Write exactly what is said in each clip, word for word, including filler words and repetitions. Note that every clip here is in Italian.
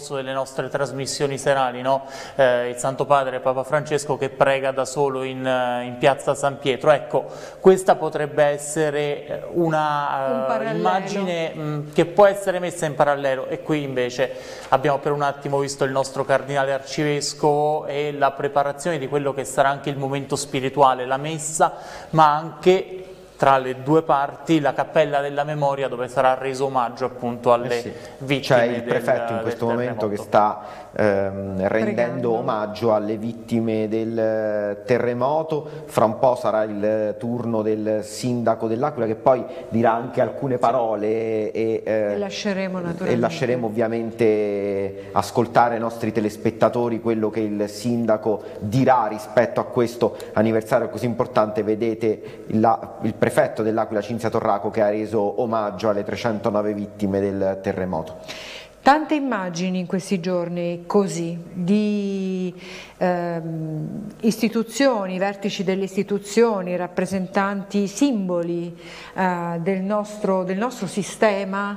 corso delle nostre trasmissioni serali, no? eh, il Santo Padre Papa Francesco che prega da solo in, in piazza San Pietro. Ecco, questa potrebbe essere una Un uh, immagine mh, che può essere messa in parallelo, e qui invece abbiamo per un attimo visto il nostro cardinale arcivescovo e la preparazione di quello che sarà anche il momento spirituale, la messa, ma anche tra le due parti la cappella della memoria, dove sarà reso omaggio appunto alle eh sì. vittime. C'è il del, prefetto in questo momento che terremoto. sta ehm, rendendo Pregando. omaggio alle vittime del terremoto. Fra un po' sarà il turno del sindaco dell'Aquila, che poi dirà anche alcune parole e, eh, E lasceremo naturalmente. e lasceremo ovviamente ascoltare ai nostri telespettatori quello che il sindaco dirà rispetto a questo anniversario così importante. Vedete la, il prefetto dell'Aquila, Cinzia Torraco, che ha reso omaggio alle trecentonove vittime del terremoto. Tante immagini in questi giorni così, di ehm, istituzioni, vertici delle istituzioni, rappresentanti, simboli eh, del, nostro, del nostro sistema,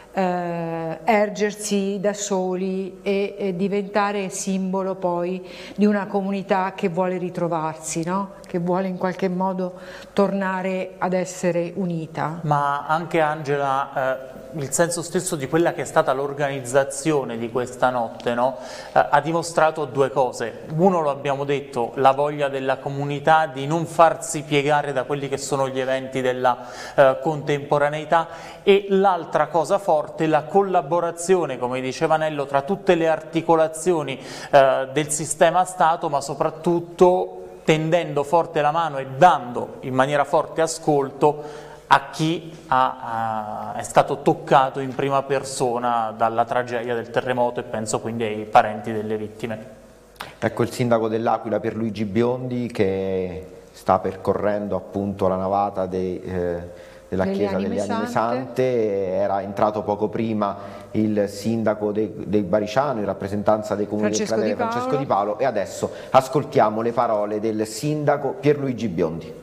eh, ergersi da soli e, e diventare simbolo poi di una comunità che vuole ritrovarsi, no? Che vuole in qualche modo tornare ad essere unita. Ma anche, Angela, eh, il senso stesso di quella che è stata l'organizzazione di questa notte, no? eh, ha dimostrato due cose. Uno, lo abbiamo detto, la voglia della comunità di non farsi piegare da quelli che sono gli eventi della eh, contemporaneità, e l'altra cosa forte, la collaborazione, come diceva Nello, tra tutte le articolazioni eh, del sistema Stato, ma soprattutto tendendo forte la mano e dando in maniera forte ascolto a chi ha, ha, è stato toccato in prima persona dalla tragedia del terremoto, e penso quindi ai parenti delle vittime. Ecco il sindaco dell'Aquila, Pierluigi Biondi, che sta percorrendo appunto la navata dei, eh, della delle chiesa anime delle Anime Sante. Sante. Era entrato poco prima il sindaco dei, dei Bariciano in rappresentanza dei comuni Francesco del Di cratere, Paolo. Francesco Di Paolo, e adesso ascoltiamo le parole del sindaco Pierluigi Biondi.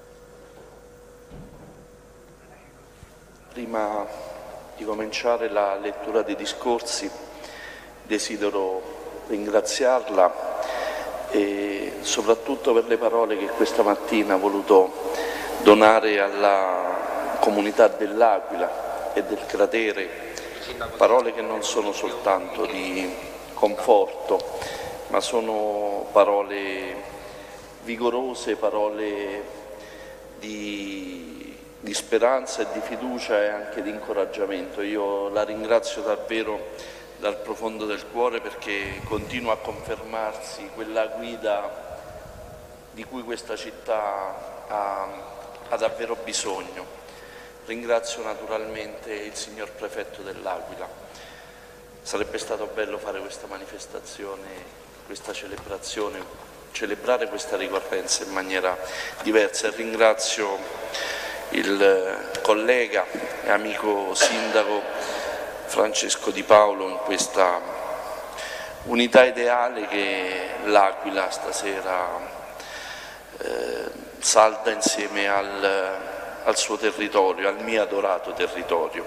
Prima di cominciare la lettura dei discorsi desidero ringraziarla e soprattutto per le parole che questa mattina ha voluto donare alla comunità dell'Aquila e del cratere, parole che non sono soltanto di conforto, ma sono parole vigorose, parole di di speranza e di fiducia e anche di incoraggiamento. Io la ringrazio davvero dal profondo del cuore, perché continua a confermarsi quella guida di cui questa città ha, ha davvero bisogno. Ringrazio naturalmente il signor Prefetto dell'Aquila. Sarebbe stato bello fare questa manifestazione, questa celebrazione, celebrare questa ricorrenza in maniera diversa, e ringrazio il collega e amico sindaco Francesco Di Paolo in questa unità ideale che l'Aquila stasera eh, salda insieme al, al suo territorio, al mio adorato territorio.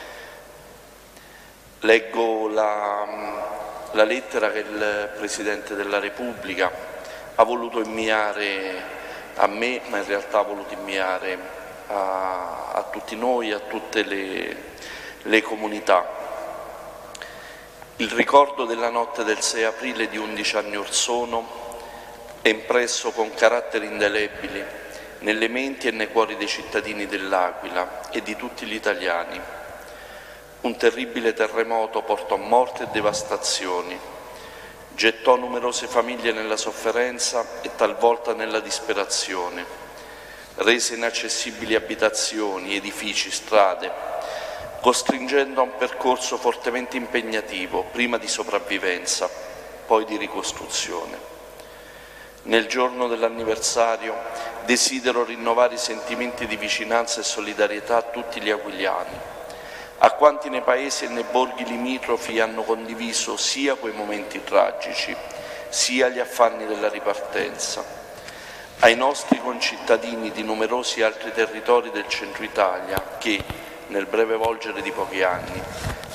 Leggo la, la lettera che il Presidente della Repubblica ha voluto inviare a me, ma in realtà ha voluto inviare A, a tutti noi, a tutte le, le comunità. Il ricordo della notte del sei aprile di undici anni or sono è impresso con caratteri indelebili nelle menti e nei cuori dei cittadini dell'Aquila e di tutti gli italiani. Un terribile terremoto portò morte e devastazioni, gettò numerose famiglie nella sofferenza e talvolta nella disperazione, rese inaccessibili abitazioni, edifici, strade, costringendo a un percorso fortemente impegnativo, prima di sopravvivenza, poi di ricostruzione. Nel giorno dell'anniversario desidero rinnovare i sentimenti di vicinanza e solidarietà a tutti gli aquiliani, a quanti nei paesi e nei borghi limitrofi hanno condiviso sia quei momenti tragici, sia gli affanni della ripartenza, ai nostri concittadini di numerosi altri territori del centro Italia che, nel breve volgere di pochi anni,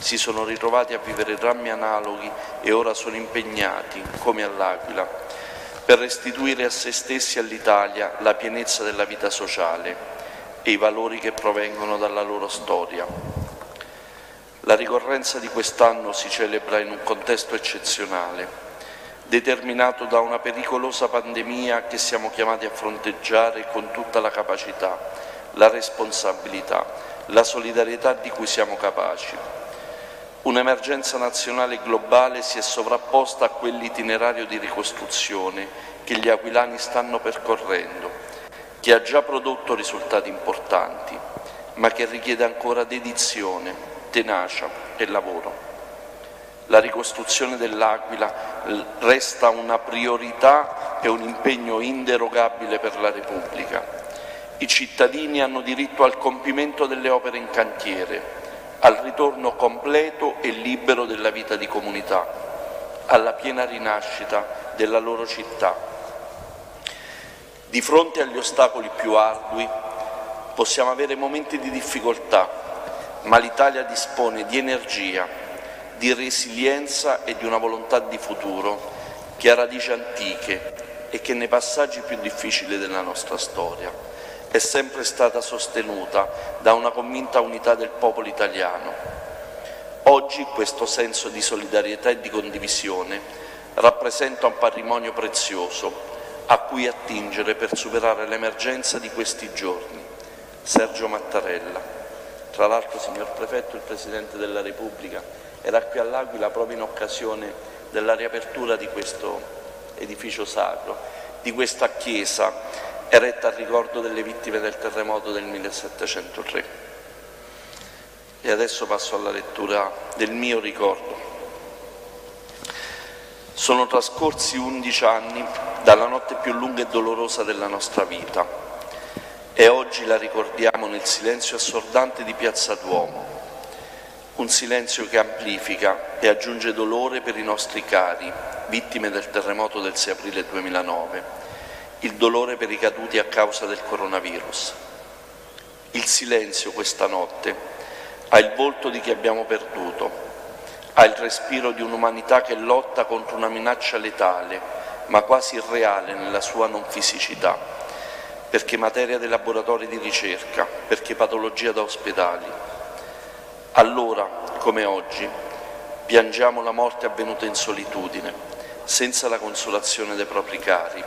si sono ritrovati a vivere drammi analoghi e ora sono impegnati, come all'Aquila, per restituire a se stessi e all'Italia la pienezza della vita sociale e i valori che provengono dalla loro storia. La ricorrenza di quest'anno si celebra in un contesto eccezionale, determinato da una pericolosa pandemia che siamo chiamati a fronteggiare con tutta la capacità, la responsabilità, la solidarietà di cui siamo capaci. Un'emergenza nazionale e globale si è sovrapposta a quell'itinerario di ricostruzione che gli aquilani stanno percorrendo, che ha già prodotto risultati importanti, ma che richiede ancora dedizione, tenacia e lavoro. La ricostruzione dell'Aquila resta una priorità e un impegno inderogabile per la Repubblica. I cittadini hanno diritto al compimento delle opere in cantiere, al ritorno completo e libero della vita di comunità, alla piena rinascita della loro città. Di fronte agli ostacoli più ardui possiamo avere momenti di difficoltà, ma l'Italia dispone di energia, di resilienza e di una volontà di futuro che ha radici antiche e che nei passaggi più difficili della nostra storia è sempre stata sostenuta da una convinta unità del popolo italiano. Oggi questo senso di solidarietà e di condivisione rappresenta un patrimonio prezioso a cui attingere per superare l'emergenza di questi giorni. Sergio Mattarella. Tra l'altro, signor Prefetto, il Presidente della Repubblica era qui all'Aquila proprio in occasione della riapertura di questo edificio sacro, di questa chiesa eretta al ricordo delle vittime del terremoto del millesettecentotre. E adesso passo alla lettura del mio ricordo. Sono trascorsi undici anni dalla notte più lunga e dolorosa della nostra vita e oggi la ricordiamo nel silenzio assordante di Piazza Duomo. Un silenzio che amplifica e aggiunge dolore per i nostri cari, vittime del terremoto del sei aprile duemilanove, il dolore per i caduti a causa del coronavirus. Il silenzio questa notte ha il volto di chi abbiamo perduto, ha il respiro di un'umanità che lotta contro una minaccia letale, ma quasi irreale nella sua non fisicità, perché materia dei laboratori di ricerca, perché patologia da ospedali. Allora, come oggi, piangiamo la morte avvenuta in solitudine, senza la consolazione dei propri cari.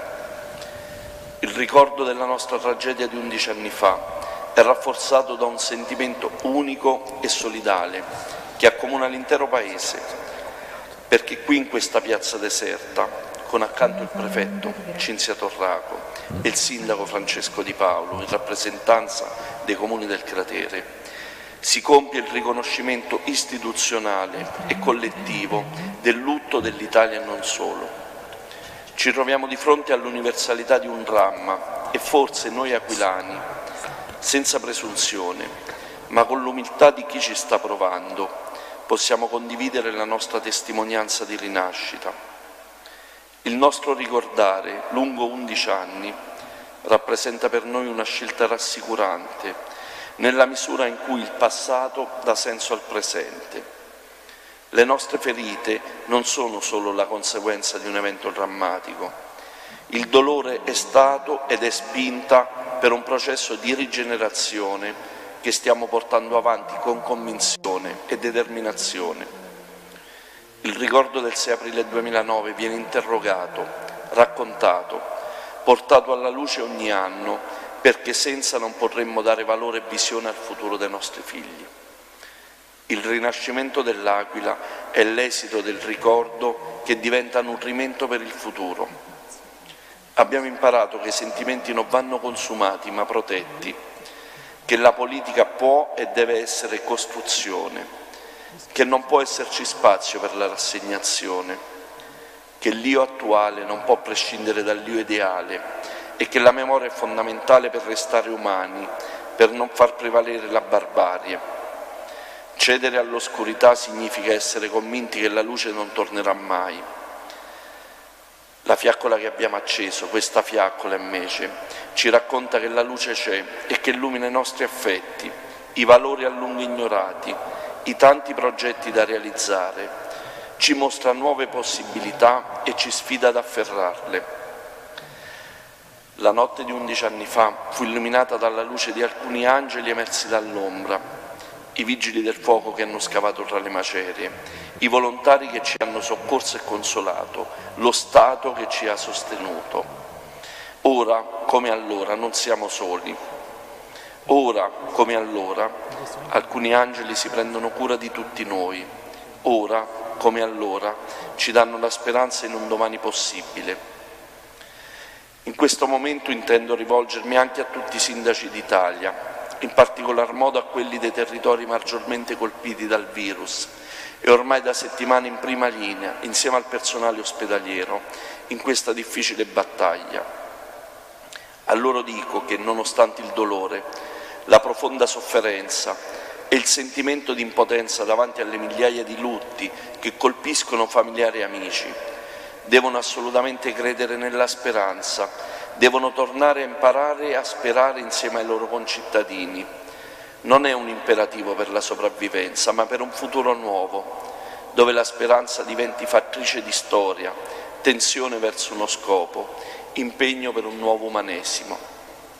Il ricordo della nostra tragedia di undici anni fa è rafforzato da un sentimento unico e solidale che accomuna l'intero Paese, perché qui in questa piazza deserta, con accanto il prefetto Cinzia Torraco e il sindaco Francesco Di Paolo, in rappresentanza dei comuni del cratere, si compie il riconoscimento istituzionale e collettivo del lutto dell'Italia e non solo. Ci troviamo di fronte all'universalità di un dramma e forse noi aquilani, senza presunzione, ma con l'umiltà di chi ci sta provando, possiamo condividere la nostra testimonianza di rinascita. Il nostro ricordare, lungo undici anni, rappresenta per noi una scelta rassicurante, nella misura in cui il passato dà senso al presente. Le nostre ferite non sono solo la conseguenza di un evento drammatico. Il dolore è stato ed è spinta per un processo di rigenerazione che stiamo portando avanti con convinzione e determinazione. Il ricordo del sei aprile duemilanove viene interrogato, raccontato, portato alla luce ogni anno, perché senza non potremmo dare valore e visione al futuro dei nostri figli. Il rinascimento dell'Aquila è l'esito del ricordo che diventa nutrimento per il futuro. Abbiamo imparato che i sentimenti non vanno consumati ma protetti, che la politica può e deve essere costruzione, che non può esserci spazio per la rassegnazione, che l'io attuale non può prescindere dall'io ideale e che la memoria è fondamentale per restare umani, per non far prevalere la barbarie. Cedere all'oscurità significa essere convinti che la luce non tornerà mai. La fiaccola che abbiamo acceso, questa fiaccola invece, ci racconta che la luce c'è e che illumina i nostri affetti, i valori a lungo ignorati, i tanti progetti da realizzare, ci mostra nuove possibilità e ci sfida ad afferrarle. La notte di undici anni fa fu illuminata dalla luce di alcuni angeli emersi dall'ombra, i vigili del fuoco che hanno scavato tra le macerie, i volontari che ci hanno soccorso e consolato, lo Stato che ci ha sostenuto. Ora, come allora, non siamo soli. Ora, come allora, alcuni angeli si prendono cura di tutti noi. Ora, come allora, ci danno la speranza in un domani possibile. In questo momento intendo rivolgermi anche a tutti i sindaci d'Italia, in particolar modo a quelli dei territori maggiormente colpiti dal virus e ormai da settimane in prima linea, insieme al personale ospedaliero, in questa difficile battaglia. A loro dico che, nonostante il dolore, la profonda sofferenza e il sentimento di impotenza davanti alle migliaia di lutti che colpiscono familiari e amici, devono assolutamente credere nella speranza, devono tornare a imparare a sperare insieme ai loro concittadini. Non è un imperativo per la sopravvivenza, ma per un futuro nuovo, dove la speranza diventi fattrice di storia, tensione verso uno scopo, impegno per un nuovo umanesimo.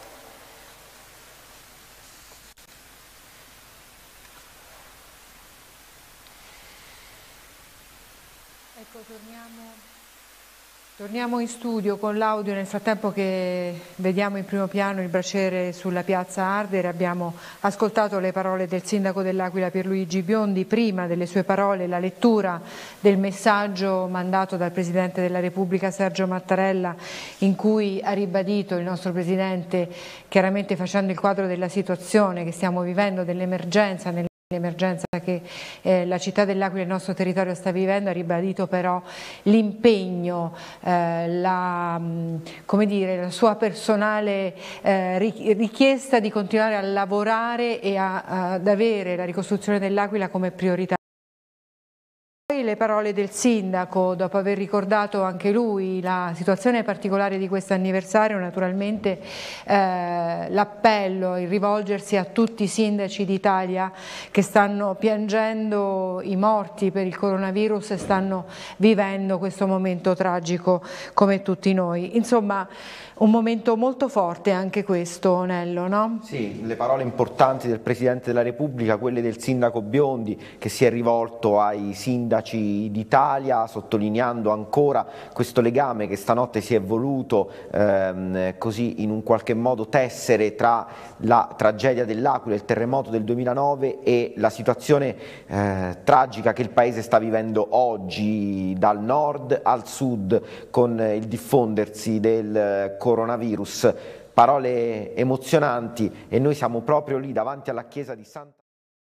Ecco, torniamo, torniamo in studio con l'audio nel frattempo che vediamo in primo piano il braciere sulla piazza Ardere. Abbiamo ascoltato le parole del sindaco dell'Aquila Pierluigi Biondi, prima delle sue parole la lettura del messaggio mandato dal Presidente della Repubblica Sergio Mattarella, in cui ha ribadito il nostro Presidente, chiaramente facendo il quadro della situazione che stiamo vivendo, dell'emergenza nel L'emergenza che eh, la città dell'Aquila e il nostro territorio sta vivendo, ha ribadito però l'impegno, eh, la, come dire, la sua personale eh, richiesta di continuare a lavorare e a, ad avere la ricostruzione dell'Aquila come priorità. Poi le parole del sindaco, dopo aver ricordato anche lui la situazione particolare di questo anniversario, naturalmente eh, l'appello, il rivolgersi a tutti i sindaci d'Italia che stanno piangendo i morti per il coronavirus e stanno vivendo questo momento tragico come tutti noi. Insomma, un momento molto forte anche questo, Nello, no? Sì, le parole importanti del Presidente della Repubblica, quelle del sindaco Biondi che si è rivolto ai sindaci d'Italia, sottolineando ancora questo legame che stanotte si è voluto ehm, così in un qualche modo tessere tra la tragedia dell'Aquila, il terremoto del duemilanove e la situazione eh, tragica che il Paese sta vivendo oggi dal nord al sud con il diffondersi del coronavirus. Parole emozionanti e noi siamo proprio lì davanti alla chiesa di Santa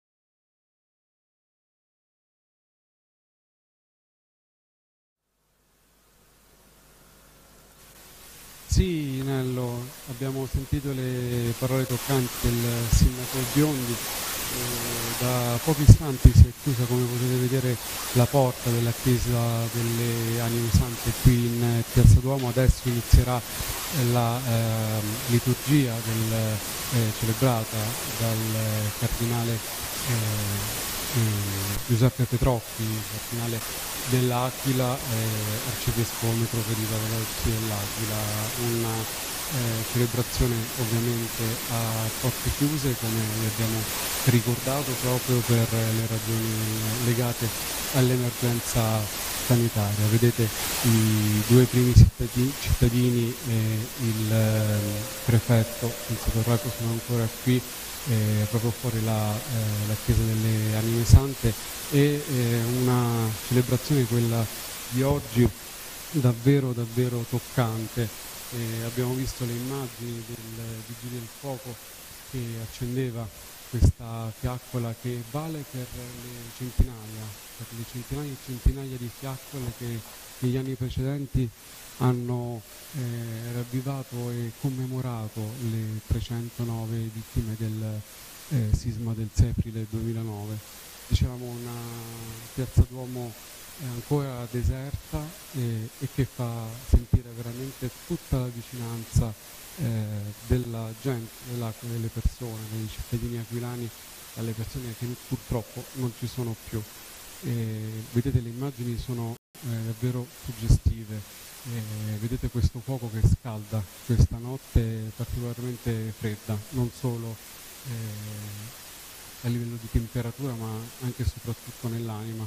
Sì, Nello, abbiamo sentito le parole toccanti del sindaco Biondi. Eh, da pochi istanti si è chiusa, come potete vedere, la porta della chiesa delle Anime Sante qui in Piazza Duomo. Adesso inizierà la eh, liturgia del, eh, celebrata dal cardinale eh, eh, Giuseppe Petrocchi, cardinale dell'Aquila, eh, arcivescovo metropolita dell'Aquila. Una eh, celebrazione ovviamente a porte chiuse, come vi abbiamo ricordato, proprio per le ragioni legate all'emergenza sanitaria. Vedete i due primi cittadini, cittadini e il eh, prefetto Enzo Torraco sono ancora qui, eh, proprio fuori la, eh, la chiesa delle Anime Sante, e eh, una celebrazione, quella di oggi, davvero davvero toccante. Eh, abbiamo visto le immagini del Vigile del Fuoco che accendeva questa fiaccola che vale per le centinaia, per le centinaia e centinaia di fiaccole che negli anni precedenti hanno eh, ravvivato e commemorato le trecentonove vittime del eh, sisma del Sepri del duemilanove. Dicevamo una piazza Duomo ancora deserta eh, e che fa sentire veramente tutta la vicinanza eh, della gente, dell'Aquila, delle persone, dei cittadini aquilani alle persone che purtroppo non ci sono più. E vedete, le immagini sono eh, davvero suggestive, e vedete questo fuoco che scalda questa notte particolarmente fredda, non solo eh, a livello di temperatura ma anche e soprattutto nell'anima.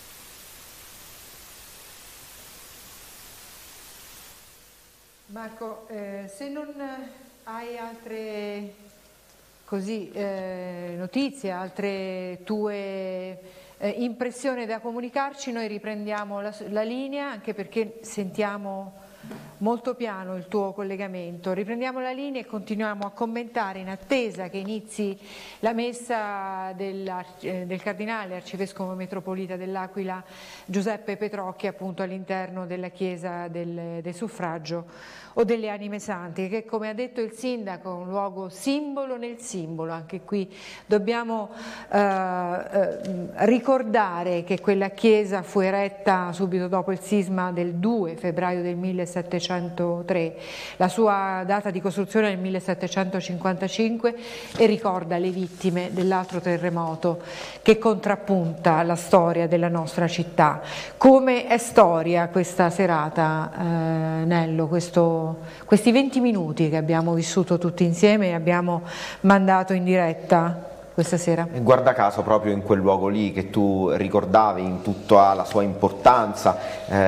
Marco, eh, se non hai altre così, eh, notizie, altre tue eh, impressioni da comunicarci, noi riprendiamo la, la linea, anche perché sentiamo molto piano il tuo collegamento. Riprendiamo la linea e continuiamo a commentare in attesa che inizi la messa del, eh, del Cardinale Arcivescovo Metropolita dell'Aquila Giuseppe Petrocchi, appunto all'interno della chiesa del, del Suffragio o delle Anime Sante, che, come ha detto il Sindaco, è un luogo simbolo nel simbolo. Anche qui dobbiamo eh, eh, ricordare che quella chiesa fu eretta subito dopo il sisma del due febbraio del millesettecentotre, la sua data di costruzione è il millesettecentocinquantacinque, e ricorda le vittime dell'altro terremoto che contrappunta la storia della nostra città. Come è storia questa serata, eh, Nello, questo questi venti minuti che abbiamo vissuto tutti insieme e abbiamo mandato in diretta questa sera? Guarda caso, proprio in quel luogo lì che tu ricordavi in tutta la sua importanza,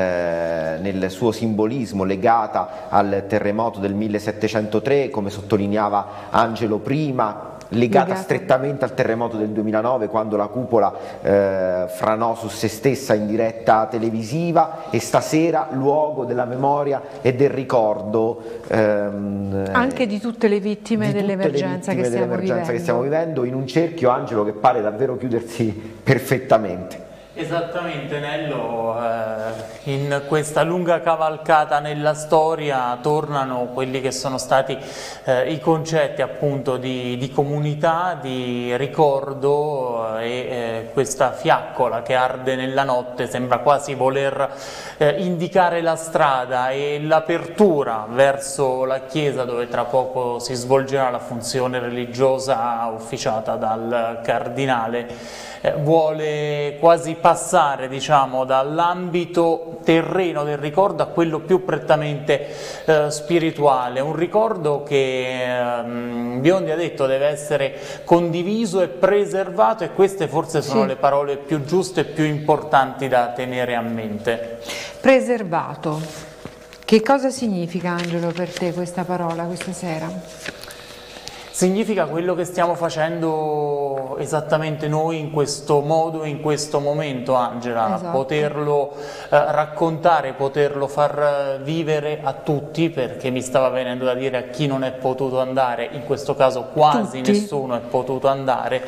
eh, nel suo simbolismo legata al terremoto del millesettecentotre, come sottolineava Angelo prima, legata Legato. strettamente al terremoto del duemilanove, quando la cupola eh, franò su se stessa in diretta televisiva, e stasera luogo della memoria e del ricordo ehm, anche di tutte le vittime dell'emergenza che, che stiamo vivendo, in un cerchio, Angelo, che pare davvero chiudersi perfettamente. Esattamente, Nello, eh, in questa lunga cavalcata nella storia tornano quelli che sono stati eh, i concetti appunto di, di comunità, di ricordo, e eh, questa fiaccola che arde nella notte sembra quasi voler eh, indicare la strada e l'apertura verso la chiesa, dove tra poco si svolgerà la funzione religiosa ufficiata dal Cardinale. Eh, vuole quasi passare, diciamo, dall'ambito terreno del ricordo a quello più prettamente eh, spirituale, un ricordo che ehm, Biondi ha detto deve essere condiviso e preservato, e queste forse sono sì. le parole più giuste e più importanti da tenere a mente. Preservato. Che cosa significa, Angelo, per te questa parola questa sera? Significa quello che stiamo facendo esattamente noi in questo modo, in questo momento, Angela, esatto. Poterlo eh, raccontare, poterlo far vivere a tutti, perché mi stava venendo da dire a chi non è potuto andare, in questo caso quasi tutti. Nessuno è potuto andare,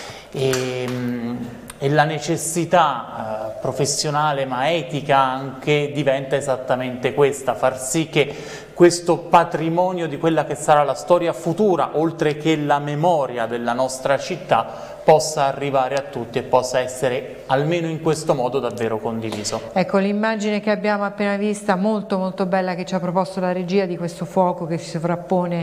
e, e la necessità eh, professionale ma etica anche diventa esattamente questa, far sì che questo patrimonio di quella che sarà la storia futura, oltre che la memoria della nostra città, possa arrivare a tutti e possa essere, almeno in questo modo, davvero condiviso. Ecco, l'immagine che abbiamo appena vista, molto molto bella, che ci ha proposto la regia, di questo fuoco che si sovrappone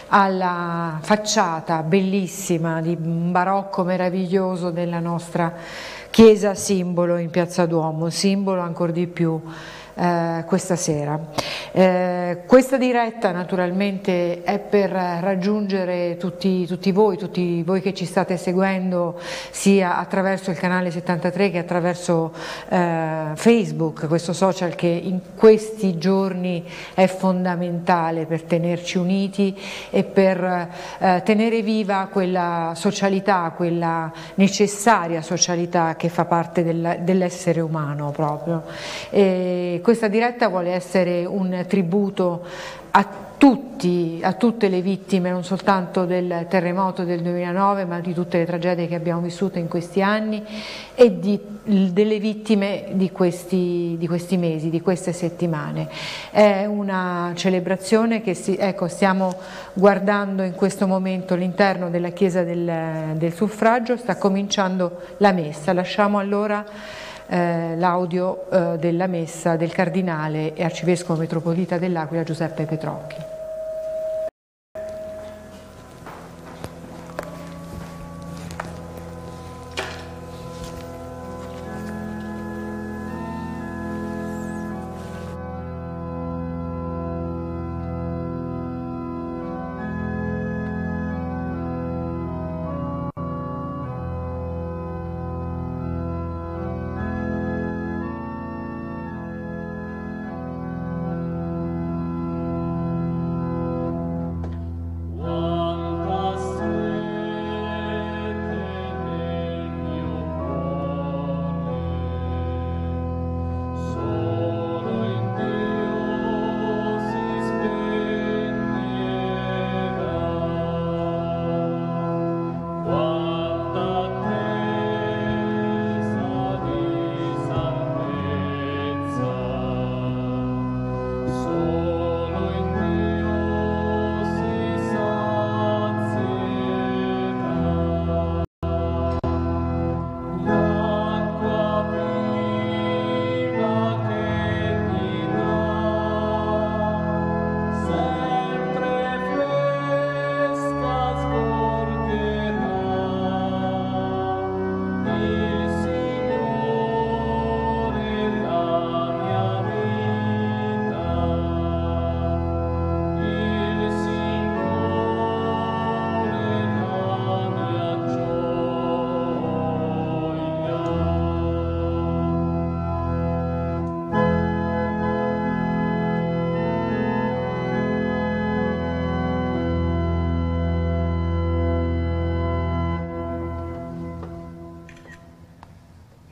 alla facciata bellissima, di un barocco meraviglioso della nostra chiesa simbolo in Piazza Duomo, simbolo ancor di più Eh, questa sera. Eh, questa diretta naturalmente è per raggiungere tutti, tutti voi, tutti voi che ci state seguendo sia attraverso il canale settantatré che attraverso eh, Facebook, questo social che in questi giorni è fondamentale per tenerci uniti e per eh, tenere viva quella socialità, quella necessaria socialità che fa parte del, dell'essere umano proprio. E questa diretta vuole essere un tributo a tutti, a tutte le vittime, non soltanto del terremoto del duemilanove, ma di tutte le tragedie che abbiamo vissuto in questi anni e di, delle vittime di questi, di questi mesi, di queste settimane. È una celebrazione che si, ecco, stiamo guardando in questo momento all'interno della chiesa del, del Suffragio, sta cominciando la messa. Lasciamo allora Eh, l'audio eh, della messa del Cardinale e Arcivescovo Metropolita dell'Aquila Giuseppe Petrocchi.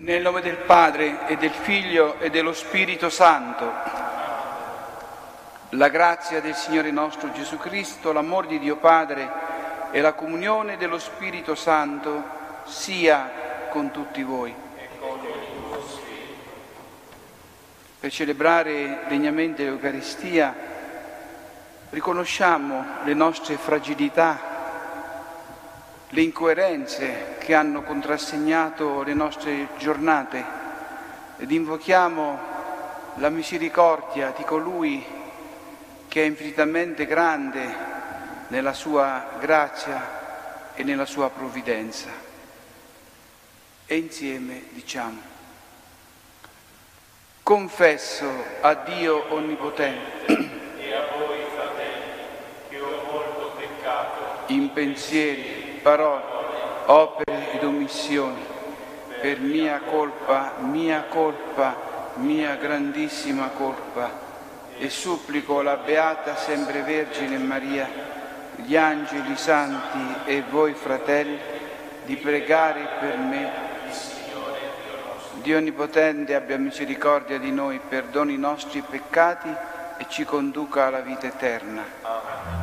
Nel nome del Padre e del Figlio e dello Spirito Santo. La grazia del Signore nostro Gesù Cristo, l'amore di Dio Padre e la comunione dello Spirito Santo sia con tutti voi. Per celebrare degnamente l'Eucaristia riconosciamo le nostre fragilità, le incoerenze che hanno contrassegnato le nostre giornate ed invochiamo la misericordia di colui che è infinitamente grande nella sua grazia e nella sua provvidenza. E insieme diciamo: confesso a Dio Onnipotente e a voi, fratelli, che ho molto peccato in pensieri, parole, opere ed omissioni, per mia colpa, mia colpa, mia grandissima colpa, e supplico la Beata Sempre Vergine Maria, gli angeli, i santi e voi fratelli, di pregare per me. Dio Onnipotente abbia misericordia di noi, perdoni i nostri peccati e ci conduca alla vita eterna. Amen.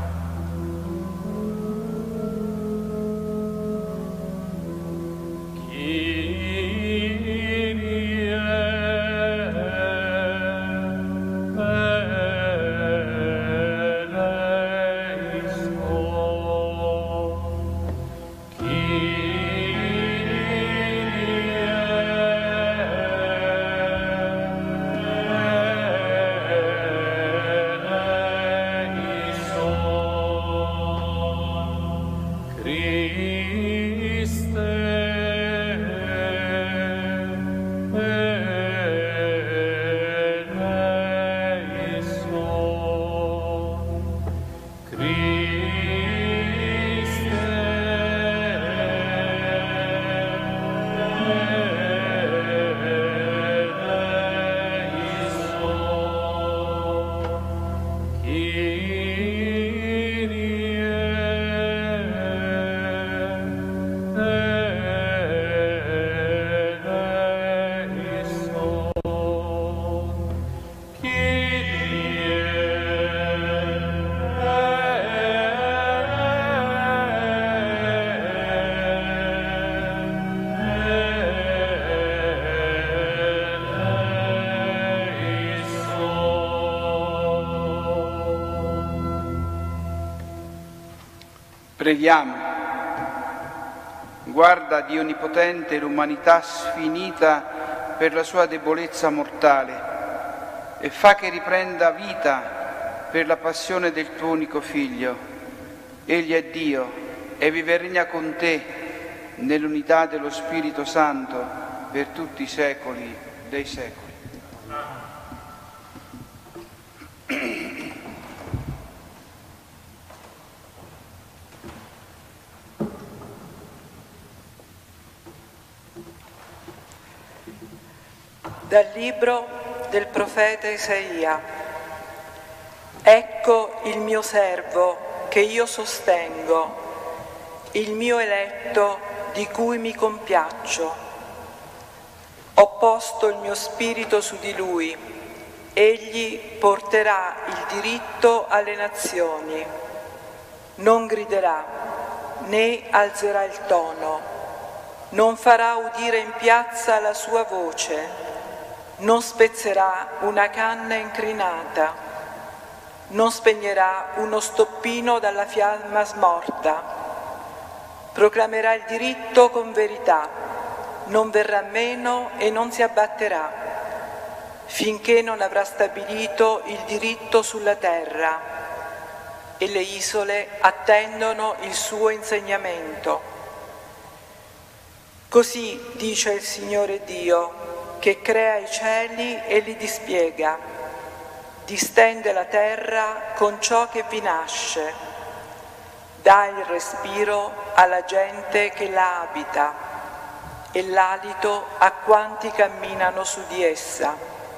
Preghiamo. Guarda, Dio Onnipotente, l'umanità sfinita per la sua debolezza mortale e fa che riprenda vita per la passione del tuo unico Figlio. Egli è Dio e vive e regna con te nell'unità dello Spirito Santo per tutti i secoli dei secoli. Dal libro del profeta Isaia. Ecco il mio servo che io sostengo, il mio eletto di cui mi compiaccio. Ho posto il mio spirito su di lui, egli porterà il diritto alle nazioni. Non griderà, né alzerà il tono, non farà udire in piazza la sua voce. Non spezzerà una canna incrinata, non spegnerà uno stoppino dalla fiamma smorta. Proclamerà il diritto con verità, non verrà meno e non si abbatterà, finché non avrà stabilito il diritto sulla terra e le isole attendono il suo insegnamento. Così dice il Signore Dio, che crea i cieli e li dispiega, distende la terra con ciò che vi nasce, dà il respiro alla gente che la abita e l'alito a quanti camminano su di essa.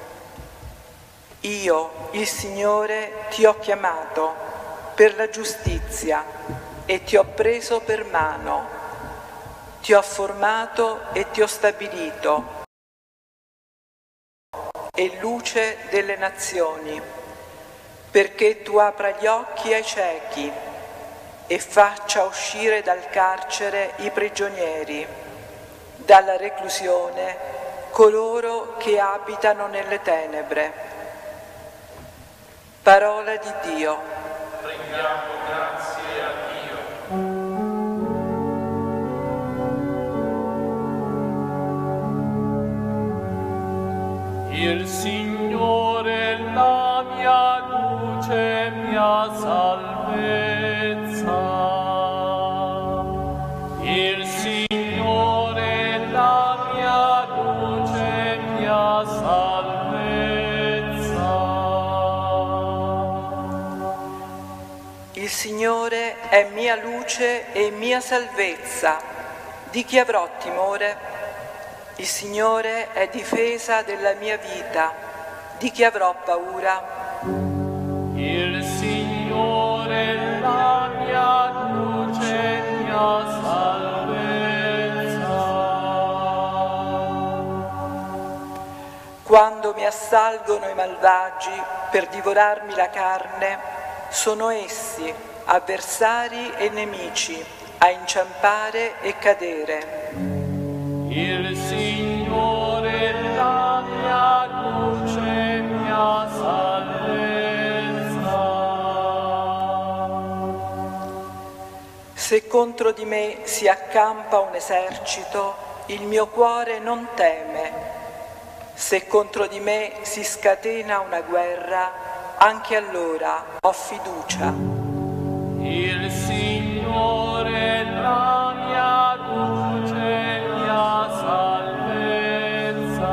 Io, il Signore, ti ho chiamato per la giustizia e ti ho preso per mano, ti ho formato e ti ho stabilito. e luce delle nazioni, perché tu apra gli occhi ai ciechi e faccia uscire dal carcere i prigionieri, dalla reclusione coloro che abitano nelle tenebre. Parola di Dio. Rendiamo grazie a Dio. Il Signore è la mia luce, mia salvezza. Il Signore è la mia luce, mia salvezza. Il Signore è mia luce e mia salvezza. Di chi avrò timore? Il Signore è difesa della mia vita, di chi avrò paura? Il Signore è la mia luce, mia salvezza. Quando mi assalgono i malvagi per divorarmi la carne, sono essi, avversari e nemici, a inciampare e cadere. Il Signore è la mia luce, mia salvezza. Se contro di me si accampa un esercito, il mio cuore non teme. Se contro di me si scatena una guerra, anche allora ho fiducia. Il Signore è la mia luce, mia salvezza.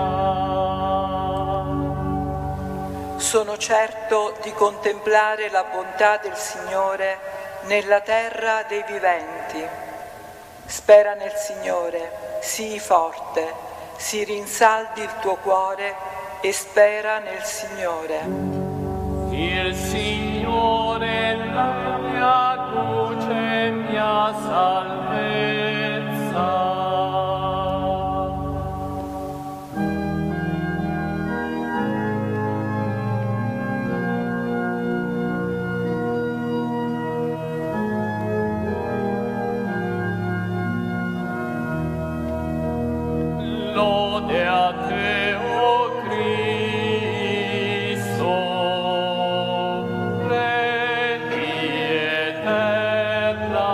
Sono certo di contemplare la bontà del Signore nella terra dei viventi. Spera nel Signore, sii forte, si rinsaldi il tuo cuore e spera nel Signore. Il Signore è la mia luce, mia salvezza. Lode a te, o Cristo, Re di eterna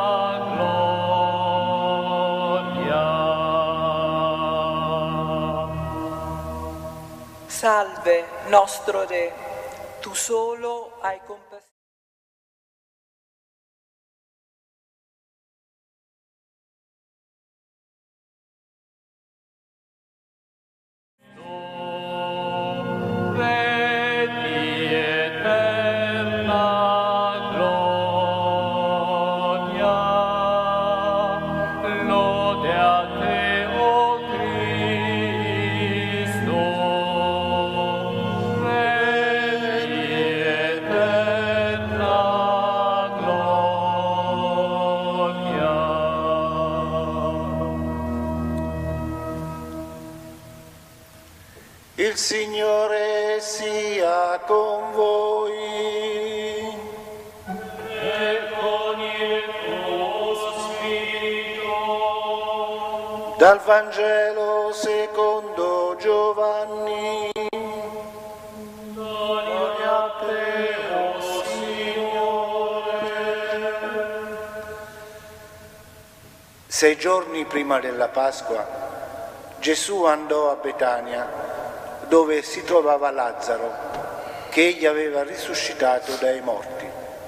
gloria. Salve, nostro Re, tu solo hai compassione. Re di eterna gloria, lode a te, o Cristo, Re di eterna gloria. Il Signore sia con voi. E con il tuo spirito. Dal Vangelo secondo Giovanni. Gloria a te, o Signore. Sei giorni prima della Pasqua, Gesù andò a Betania, dove si trovava Lazzaro, che egli aveva risuscitato dai morti.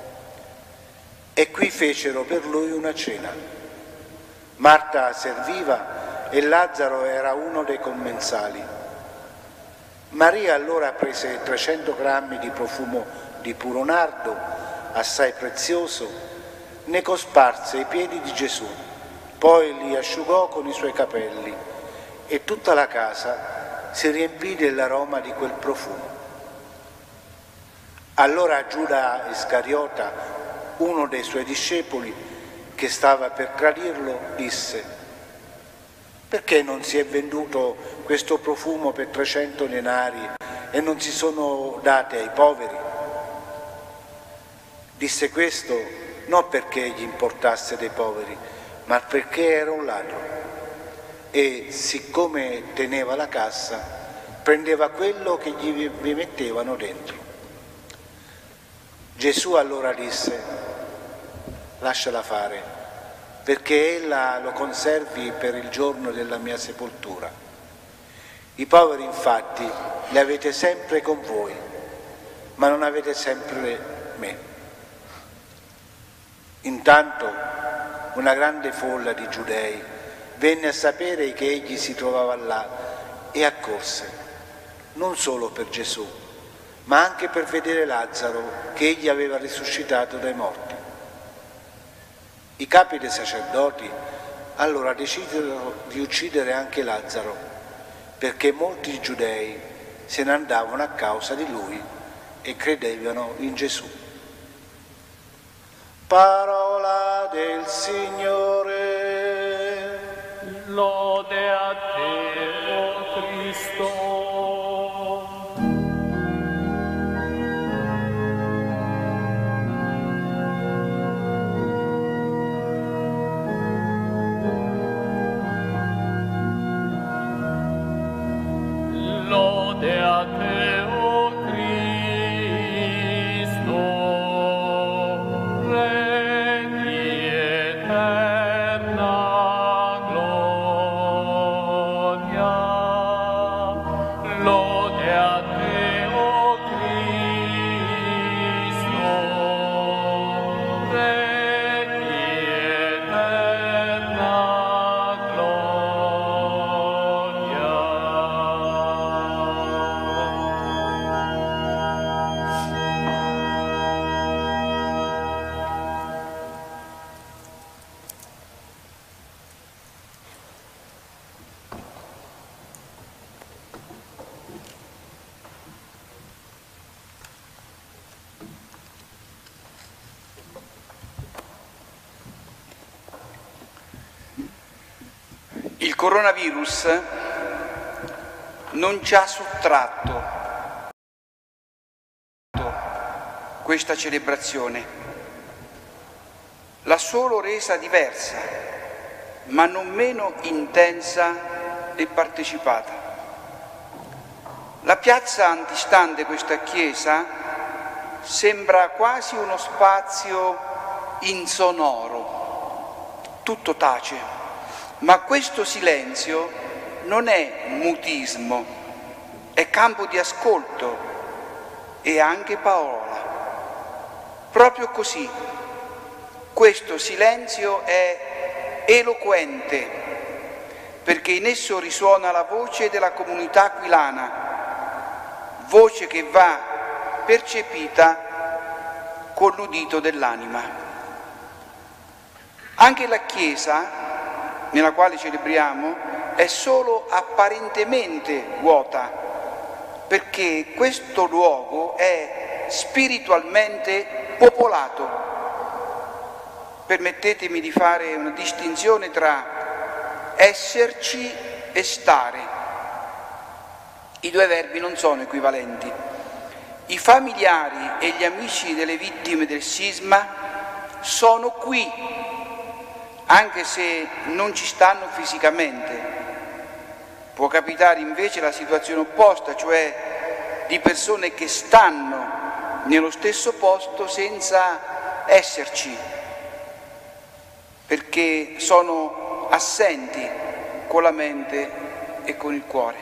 E qui fecero per lui una cena. Marta serviva e Lazzaro era uno dei commensali. Maria allora prese trecento grammi di profumo di puro nardo, assai prezioso, ne cosparse i piedi di Gesù, poi li asciugò con i suoi capelli e tutta la casa si riempì dell'aroma di quel profumo. Allora Giuda Iscariota, uno dei suoi discepoli, che stava per tradirlo, disse: Perché non si è venduto questo profumo per trecento denari e non si sono date ai poveri? Disse questo non perché gli importasse dei poveri, ma perché era un ladro e siccome teneva la cassa prendeva quello che gli mettevano dentro. Gesù allora disse: lasciala fare, perché ella lo conservi per il giorno della mia sepoltura. I poveri infatti li avete sempre con voi, ma non avete sempre me. Intanto una grande folla di giudei venne a sapere che egli si trovava là e accorse, non solo per Gesù, ma anche per vedere Lazzaro che egli aveva risuscitato dai morti. I capi dei sacerdoti allora decisero di uccidere anche Lazzaro, perché molti giudei se ne andavano a causa di lui e credevano in Gesù. Parola del Signore. Lode a te, o Cristo. Lode a te, o Cristo, Re di eterna gloria. Lode a te, o Cristo, Re di eterna gloria. Il coronavirus non ci ha sottratto questa celebrazione, l'ha solo resa diversa, ma non meno intensa e partecipata. La piazza antistante questa chiesa sembra quasi uno spazio insonoro, tutto tace. Ma questo silenzio non è mutismo, è campo di ascolto e anche parola. Proprio così, questo silenzio è eloquente, perché in esso risuona la voce della comunità aquilana, voce che va percepita con l'udito dell'anima. Anche la Chiesa nella quale celebriamo è solo apparentemente vuota, perché questo luogo è spiritualmente popolato. Permettetemi di fare una distinzione tra esserci e stare. I due verbi non sono equivalenti. I familiari e gli amici delle vittime del sisma sono qui, anche se non ci stanno fisicamente. Può capitare invece la situazione opposta, cioè di persone che stanno nello stesso posto senza esserci, perché sono assenti con la mente e con il cuore.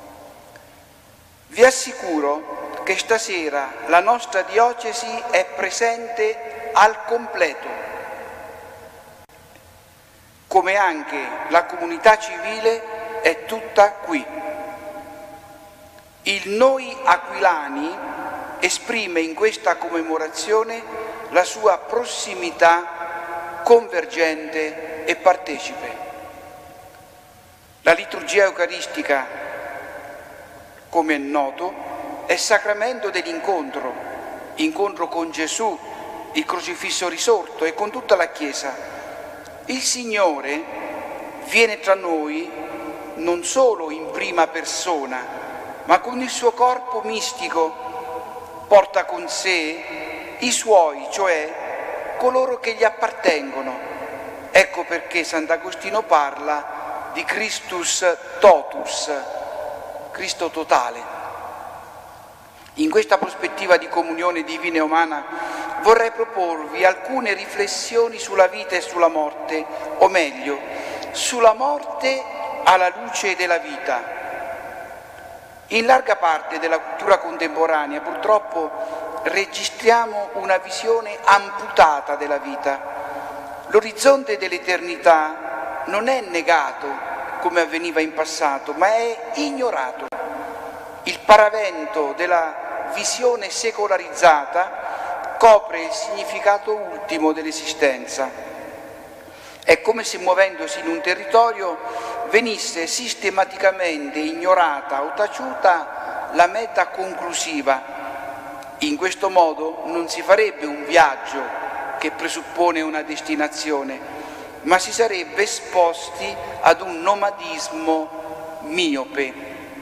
Vi assicuro che stasera la nostra diocesi è presente al completo, come anche la comunità civile è tutta qui. Il noi aquilani esprime in questa commemorazione la sua prossimità convergente e partecipe. La liturgia eucaristica, come è noto, è sacramento dell'incontro, incontro con Gesù, il crocifisso risorto e con tutta la Chiesa. Il Signore viene tra noi non solo in prima persona, ma con il suo corpo mistico porta con sé i suoi, cioè coloro che gli appartengono. Ecco perché Sant'Agostino parla di Christus totus, Cristo totale. In questa prospettiva di comunione divina e umana vorrei proporvi alcune riflessioni sulla vita e sulla morte, o meglio, sulla morte alla luce della vita. In larga parte della cultura contemporanea purtroppo registriamo una visione amputata della vita. L'orizzonte dell'eternità non è negato come avveniva in passato, ma è ignorato. Il paravento della visione secolarizzata copre il significato ultimo dell'esistenza. È come se muovendosi in un territorio venisse sistematicamente ignorata o taciuta la meta conclusiva. In questo modo non si farebbe un viaggio che presuppone una destinazione, ma si sarebbe esposti ad un nomadismo miope.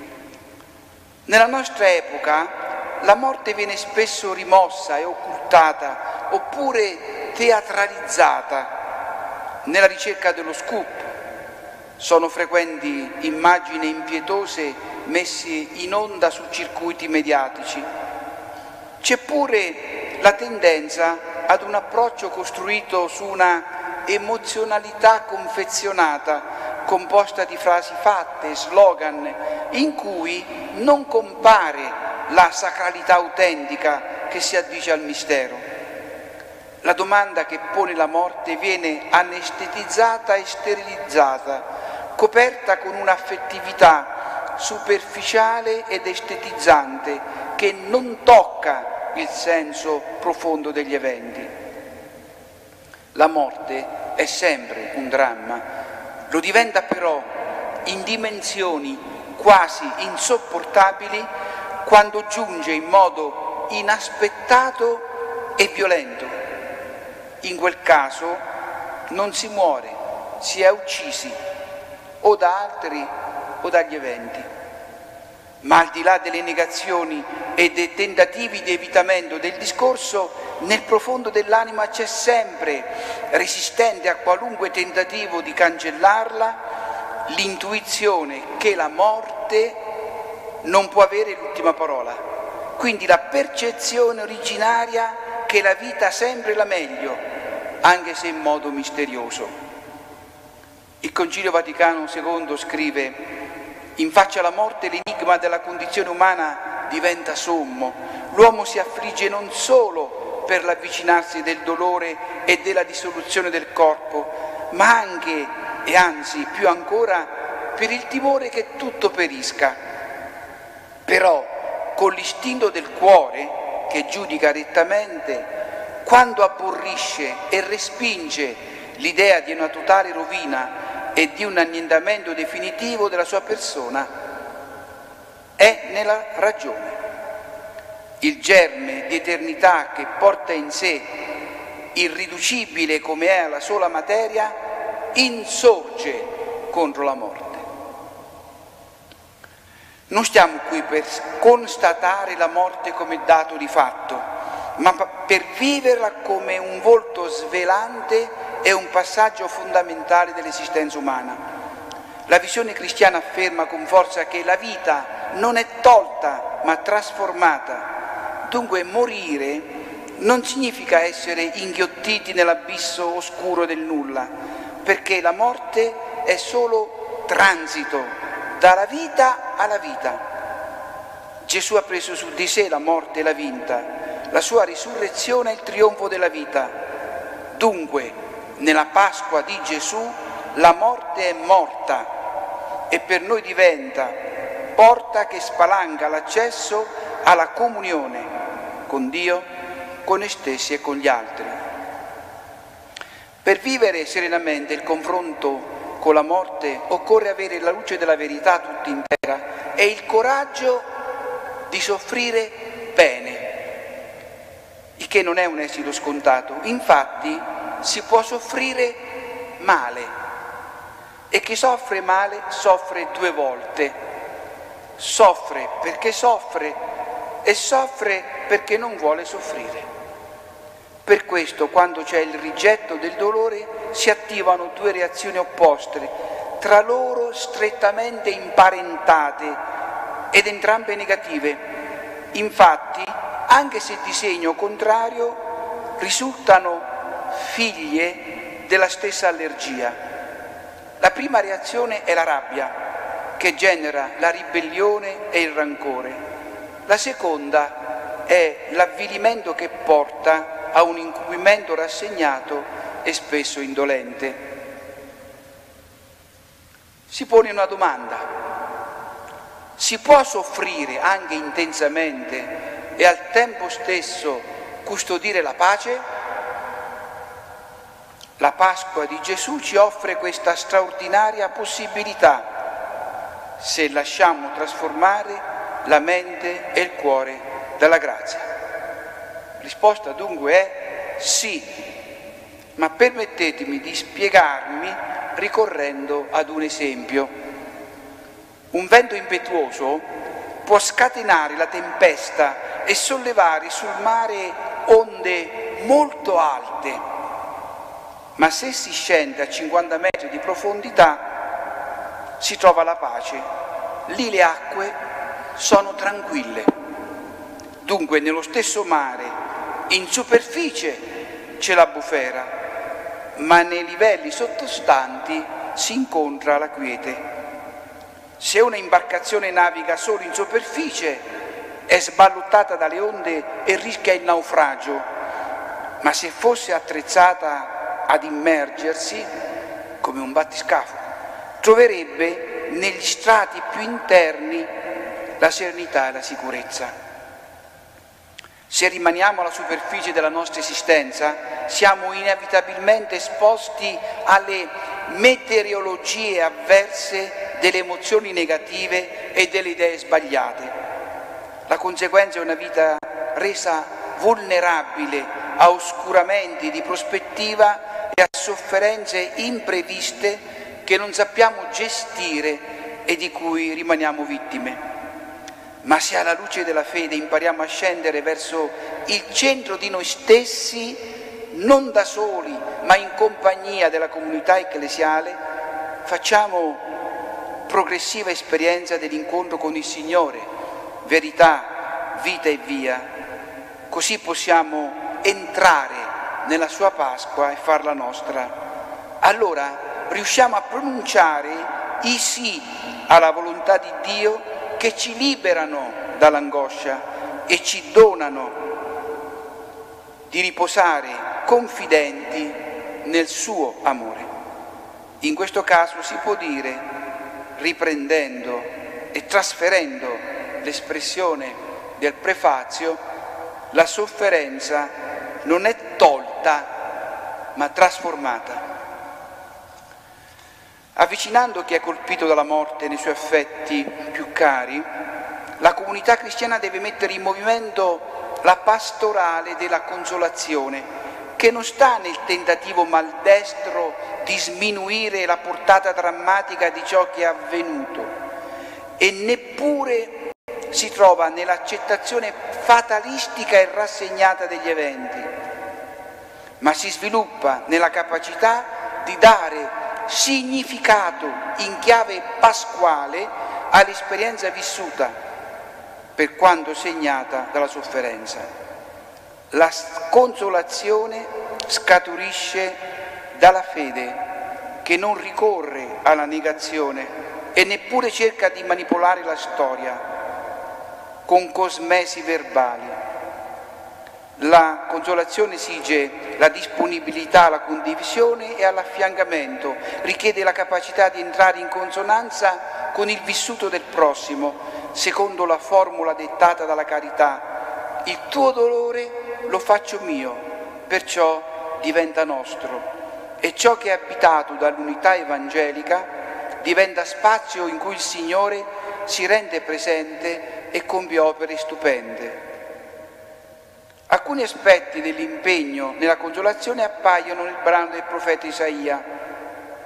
Nella nostra epoca la morte viene spesso rimossa e occultata oppure teatralizzata nella ricerca dello scoop. Sono frequenti immagini impietose messe in onda su circuiti mediatici. C'è pure la tendenza ad un approccio costruito su una emozionalità confezionata, composta di frasi fatte, slogan, in cui non compare la sacralità autentica che si addice al mistero. La domanda che pone la morte viene anestetizzata e sterilizzata, coperta con un'affettività superficiale ed estetizzante che non tocca il senso profondo degli eventi. La morte è sempre un dramma, lo diventa però in dimensioni quasi insopportabili quando giunge in modo inaspettato e violento. In quel caso non si muore, si è uccisi o da altri o dagli eventi. Ma al di là delle negazioni e dei tentativi di evitamento del discorso, nel profondo dell'anima c'è sempre, resistente a qualunque tentativo di cancellarla, l'intuizione che la morte non può avere l'ultima parola. Quindi la percezione originaria che la vita sempre la meglio, anche se in modo misterioso. Il Concilio Vaticano secondo scrive: in faccia alla morte l'enigma della condizione umana diventa sommo. L'uomo si affligge non solo per l'avvicinarsi del dolore e della dissoluzione del corpo, ma anche, e anzi più ancora, per il timore che tutto perisca. Però con l'istinto del cuore, che giudica rettamente, quando aborrisce e respinge l'idea di una totale rovina e di un annientamento definitivo della sua persona, è nella ragione. Il germe di eternità che porta in sé, irriducibile come è alla sola materia, insorge contro la morte. Non stiamo qui per constatare la morte come dato di fatto, ma per viverla come un volto svelante e un passaggio fondamentale dell'esistenza umana. La visione cristiana afferma con forza che la vita non è tolta ma trasformata. Dunque morire non significa essere inghiottiti nell'abisso oscuro del nulla, perché la morte è solo transito dalla vita alla vita. Gesù ha preso su di sé la morte e l'ha vinta. La sua risurrezione è il trionfo della vita. Dunque, nella Pasqua di Gesù, la morte è morta e per noi diventa porta che spalanca l'accesso alla comunione con Dio, con noi stessi e con gli altri. Per vivere serenamente il confronto con la morte occorre avere la luce della verità tutta intera e il coraggio di soffrire bene, il che non è un esito scontato. Infatti si può soffrire male, E chi soffre male soffre due volte. Soffre perché soffre e soffre perché non vuole soffrire. Per questo, quando c'è il rigetto del dolore, si attivano due reazioni opposte, tra loro strettamente imparentate ed entrambe negative. Infatti, anche se di segno contrario, risultano figlie della stessa allergia. La prima reazione è la rabbia, che genera la ribellione e il rancore. La seconda è l'avvilimento che porta a un incumbimento rassegnato e spesso indolente. Si pone una domanda: si può soffrire anche intensamente e al tempo stesso custodire la pace? La Pasqua di Gesù ci offre questa straordinaria possibilità, se lasciamo trasformare la mente e il cuore dalla grazia. Risposta dunque è sì, ma permettetemi di spiegarmi ricorrendo ad un esempio. Un vento impetuoso può scatenare la tempesta e sollevare sul mare onde molto alte, ma se si scende a cinquanta metri di profondità si trova la pace. Lì le acque sono tranquille. Dunque nello stesso mare, in superficie c'è la bufera, ma nei livelli sottostanti si incontra la quiete. Se una imbarcazione naviga solo in superficie, è sballottata dalle onde e rischia il naufragio, ma se fosse attrezzata ad immergersi, come un battiscafo, troverebbe negli strati più interni la serenità e la sicurezza. Se rimaniamo alla superficie della nostra esistenza, siamo inevitabilmente esposti alle meteorologie avverse delle emozioni negative e delle idee sbagliate. La conseguenza è una vita resa vulnerabile a oscuramenti di prospettiva e a sofferenze impreviste che non sappiamo gestire e di cui rimaniamo vittime. Ma se alla luce della fede impariamo a scendere verso il centro di noi stessi, non da soli, ma in compagnia della comunità ecclesiale, facciamo progressiva esperienza dell'incontro con il Signore, verità, vita e via. Così possiamo entrare nella sua Pasqua e farla nostra. Allora riusciamo a pronunciare i sì alla volontà di Dio che ci liberano dall'angoscia e ci donano di riposare confidenti nel suo amore. In questo caso si può dire, riprendendo e trasferendo l'espressione del prefazio, la sofferenza non è tolta ma trasformata. Avvicinando chi è colpito dalla morte nei suoi affetti più cari, la comunità cristiana deve mettere in movimento la pastorale della consolazione, che non sta nel tentativo maldestro di sminuire la portata drammatica di ciò che è avvenuto e neppure si trova nell'accettazione fatalistica e rassegnata degli eventi, ma si sviluppa nella capacità di dare significato in chiave pasquale all'esperienza vissuta, per quanto segnata dalla sofferenza. La consolazione scaturisce dalla fede, che non ricorre alla negazione e neppure cerca di manipolare la storia con cosmesi verbali. La consolazione esige la disponibilità alla condivisione e all'affiancamento, richiede la capacità di entrare in consonanza con il vissuto del prossimo, secondo la formula dettata dalla carità: il tuo dolore lo faccio mio, perciò diventa nostro. E ciò che è abitato dall'unità evangelica diventa spazio in cui il Signore si rende presente e compie opere stupende. Alcuni aspetti dell'impegno nella consolazione appaiono nel brano del profeta Isaia.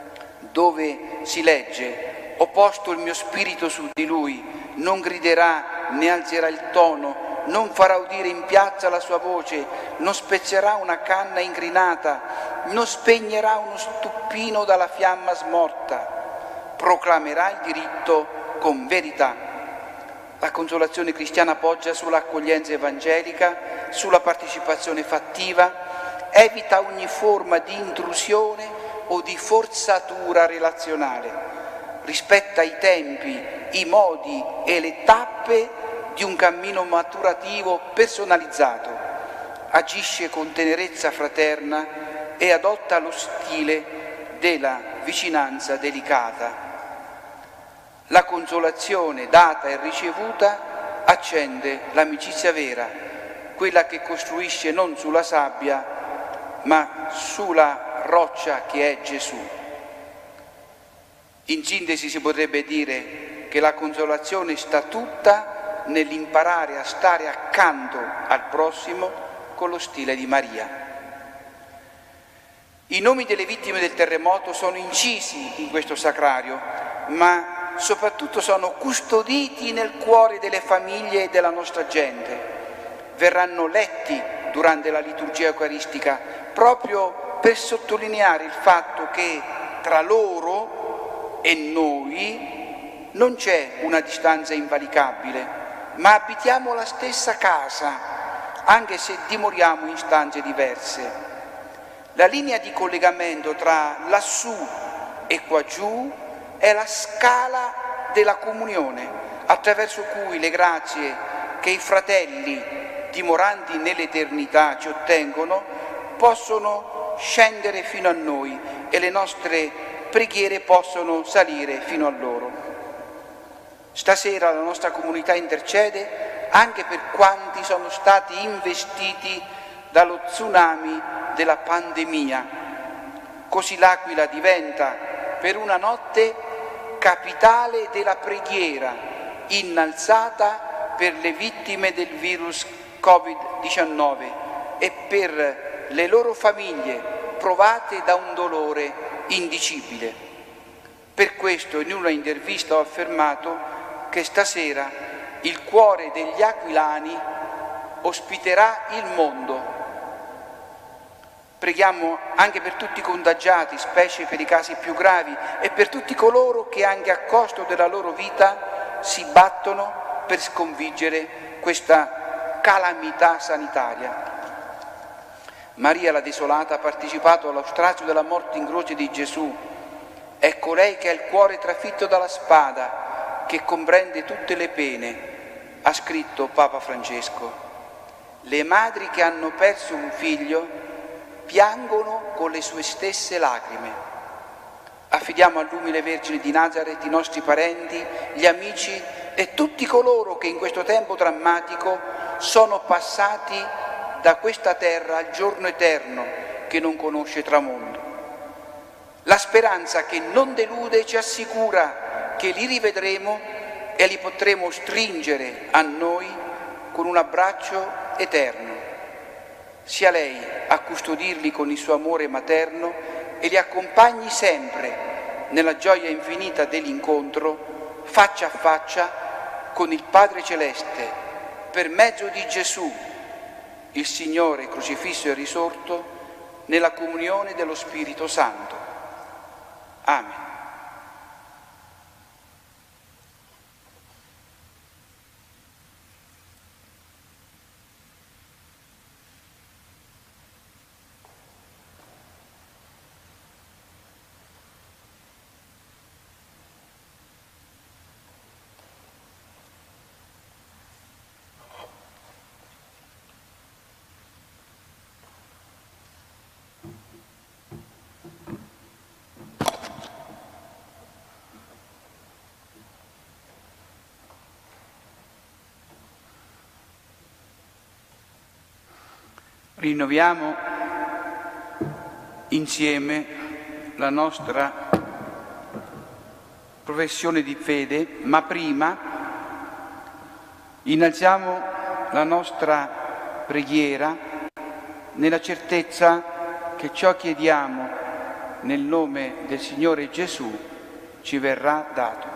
dove si legge: ho posto il mio spirito su di lui, non griderà né alzerà il tono, non farà udire in piazza la sua voce, non spezzerà una canna incrinata, non spegnerà uno stuppino dalla fiamma smorta, proclamerà il diritto con verità. La consolazione cristiana poggia sull'accoglienza evangelica, sulla partecipazione fattiva, evita ogni forma di intrusione o di forzatura relazionale, rispetta i tempi, i modi e le tappe di un cammino maturativo personalizzato, agisce con tenerezza fraterna e adotta lo stile della vicinanza delicata. La consolazione data e ricevuta accende l'amicizia vera, quella che costruisce non sulla sabbia, ma sulla roccia che è Gesù. In sintesi si potrebbe dire che la consolazione sta tutta nell'imparare a stare accanto al prossimo con lo stile di Maria. I nomi delle vittime del terremoto sono incisi in questo sacrario, ma soprattutto sono custoditi nel cuore delle famiglie e della nostra gente. Verranno letti durante la liturgia eucaristica proprio per sottolineare il fatto che tra loro e noi non c'è una distanza invalicabile, ma abitiamo la stessa casa, anche se dimoriamo in stanze diverse. La linea di collegamento tra lassù e qua giù è la scala della comunione, attraverso cui le grazie che i fratelli dimoranti nell'eternità ci ottengono possono scendere fino a noi e le nostre preghiere possono salire fino a loro. Stasera la nostra comunità intercede anche per quanti sono stati investiti dallo tsunami della pandemia. Così l'Aquila diventa per una notte capitale della preghiera, innalzata per le vittime del virus covid diciannove e per le loro famiglie provate da un dolore indicibile. Per questo in una intervista ho affermato che stasera il cuore degli aquilani ospiterà il mondo. Preghiamo anche per tutti i contagiati, specie per i casi più gravi, e per tutti coloro che anche a costo della loro vita si battono per sconfiggere questa calamità sanitaria. Maria la Desolata ha partecipato allo strazio della morte in croce di Gesù. È colei che ha il cuore trafitto dalla spada, che comprende tutte le pene, ha scritto Papa Francesco. Le madri che hanno perso un figlio piangono con le sue stesse lacrime. Affidiamo all'umile Vergine di Nazaret i nostri parenti, gli amici e tutti coloro che in questo tempo drammatico sono passati da questa terra al giorno eterno che non conosce tramonto. La speranza che non delude ci assicura che li rivedremo e li potremo stringere a noi con un abbraccio eterno. Sia lei a custodirli con il suo amore materno e li accompagni sempre nella gioia infinita dell'incontro faccia a faccia con il Padre Celeste per mezzo di Gesù, il Signore crocifisso e risorto, nella comunione dello Spirito Santo. Amen. Rinnoviamo insieme la nostra professione di fede, ma prima innalziamo la nostra preghiera nella certezza che ciò chiediamo nel nome del Signore Gesù ci verrà dato.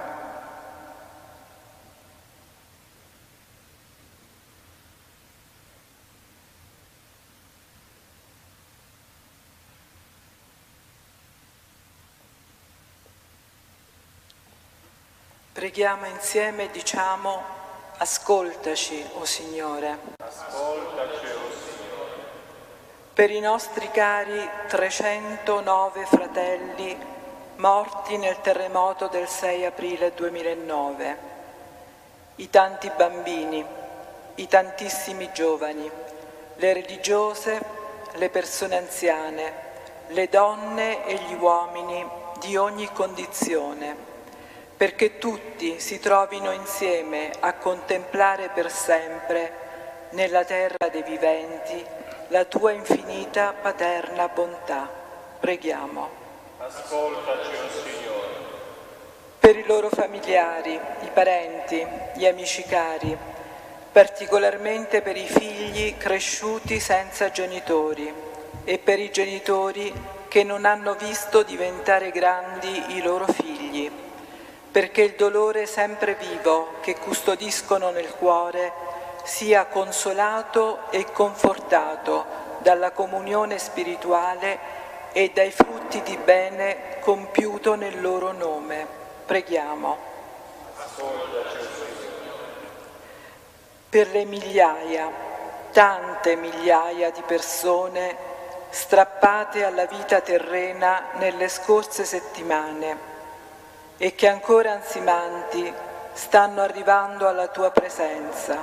Preghiamo insieme e diciamo: ascoltaci, o Signore. Ascoltaci, o Signore. Per i nostri cari trecentonove fratelli morti nel terremoto del sei aprile duemilanove, i tanti bambini, i tantissimi giovani, le religiose, le persone anziane, le donne e gli uomini di ogni condizione, perché tutti si trovino insieme a contemplare per sempre nella terra dei viventi la tua infinita paterna bontà. Preghiamo. Ascoltaci, o Signore. Per i loro familiari, i parenti, gli amici cari, particolarmente per i figli cresciuti senza genitori e per i genitori che non hanno visto diventare grandi i loro figli, perché il dolore sempre vivo che custodiscono nel cuore sia consolato e confortato dalla comunione spirituale e dai frutti di bene compiuto nel loro nome. Preghiamo. Per le migliaia, tante migliaia di persone strappate alla vita terrena nelle scorse settimane e che ancora ansimanti stanno arrivando alla tua presenza,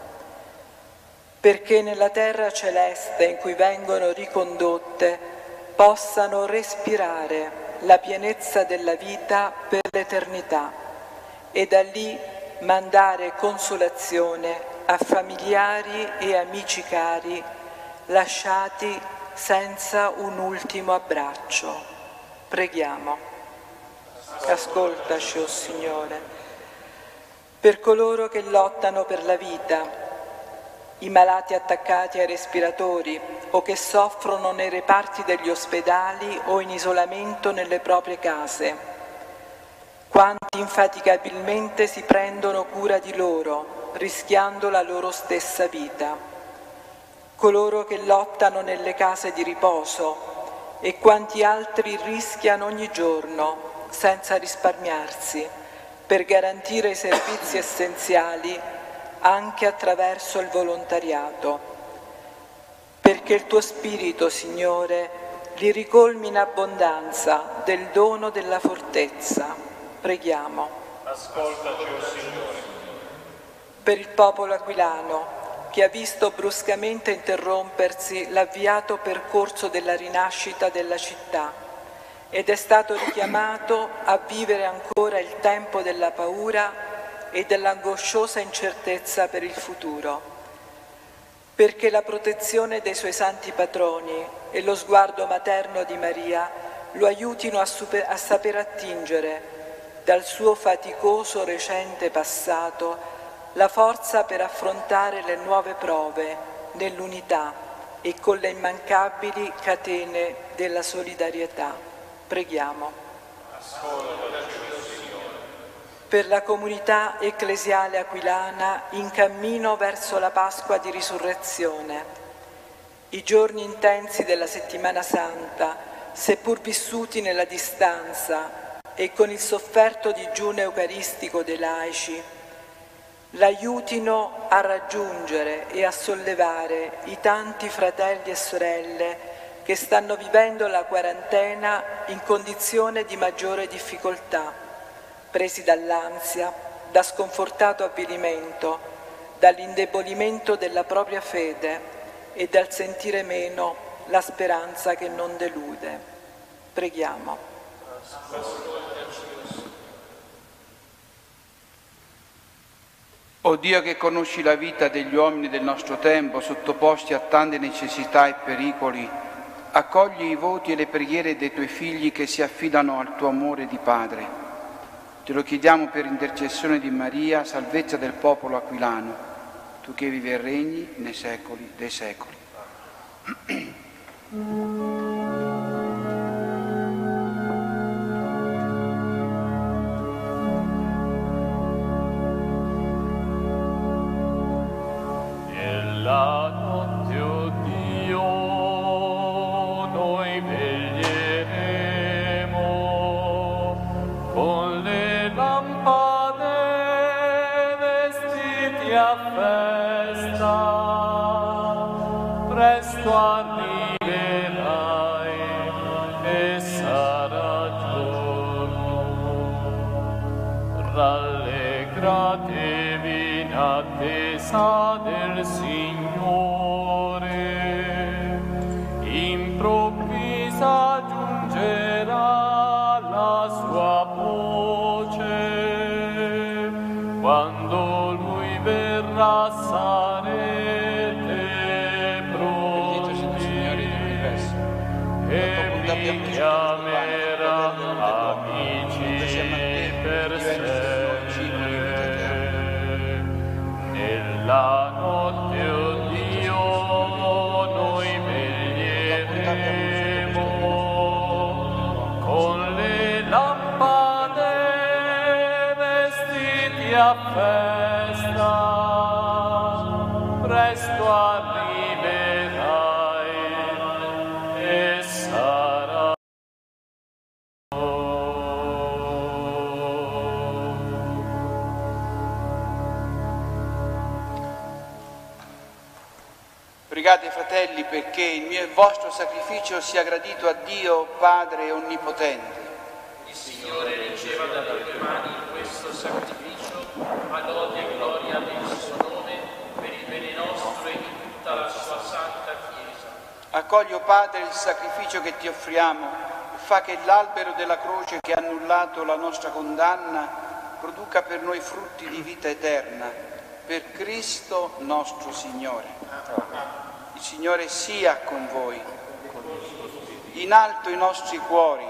perché nella terra celeste in cui vengono ricondotte possano respirare la pienezza della vita per l'eternità e da lì mandare consolazione a familiari e amici cari lasciati senza un ultimo abbraccio. Preghiamo. Ascoltaci, o Signore. Per coloro che lottano per la vita, i malati attaccati ai respiratori o che soffrono nei reparti degli ospedali o in isolamento nelle proprie case, quanti infaticabilmente si prendono cura di loro, rischiando la loro stessa vita, coloro che lottano nelle case di riposo e quanti altri rischiano ogni giorno senza risparmiarsi per garantire i servizi essenziali anche attraverso il volontariato, perché il tuo Spirito, Signore, li ricolmi in abbondanza del dono della fortezza. Preghiamo. Ascoltaci, o Signore. Per il popolo aquilano, che ha visto bruscamente interrompersi l'avviato percorso della rinascita della città ed è stato richiamato a vivere ancora il tempo della paura e dell'angosciosa incertezza per il futuro, perché la protezione dei suoi santi patroni e lo sguardo materno di Maria lo aiutino a, super, a saper attingere dal suo faticoso recente passato la forza per affrontare le nuove prove nell'unità e con le immancabili catene della solidarietà. Preghiamo. Per la comunità ecclesiale aquilana in cammino verso la Pasqua di Risurrezione, i giorni intensi della Settimana Santa, seppur vissuti nella distanza e con il sofferto digiuno eucaristico dei laici, l'aiutino a raggiungere e a sollevare i tanti fratelli e sorelle che stanno vivendo la quarantena in condizione di maggiore difficoltà, presi dall'ansia, da sconfortato avvilimento, dall'indebolimento della propria fede e dal sentire meno la speranza che non delude. Preghiamo. O Dio che conosci la vita degli uomini del nostro tempo sottoposti a tante necessità e pericoli, accogli i voti e le preghiere dei tuoi figli che si affidano al tuo amore di Padre. Te lo chiediamo per intercessione di Maria, salvezza del popolo aquilano, tu che vivi e regni nei secoli dei secoli. rallegratevi in attesa del Signore, improvvisa giungerà la sua voce, quando Lui verrà sarete pronti e vi chiamerà amici per sé. Nella notte, o Dio, noi veglieremo con le lampade vestiti a festa, presto arriverai e sarà. Pregate, fratelli, perché il mio e il vostro sacrificio sia gradito a Dio Padre Onnipotente. Il Signore riceva dalle tue mani questo sacrificio a lode e gloria del suo nome, per il bene nostro e di tutta la sua santa Chiesa. Accogli, o Padre, il sacrificio che ti offriamo e fa che l'albero della croce che ha annullato la nostra condanna produca per noi frutti di vita eterna, per Cristo nostro Signore. Il Signore sia con voi. In alto i nostri cuori.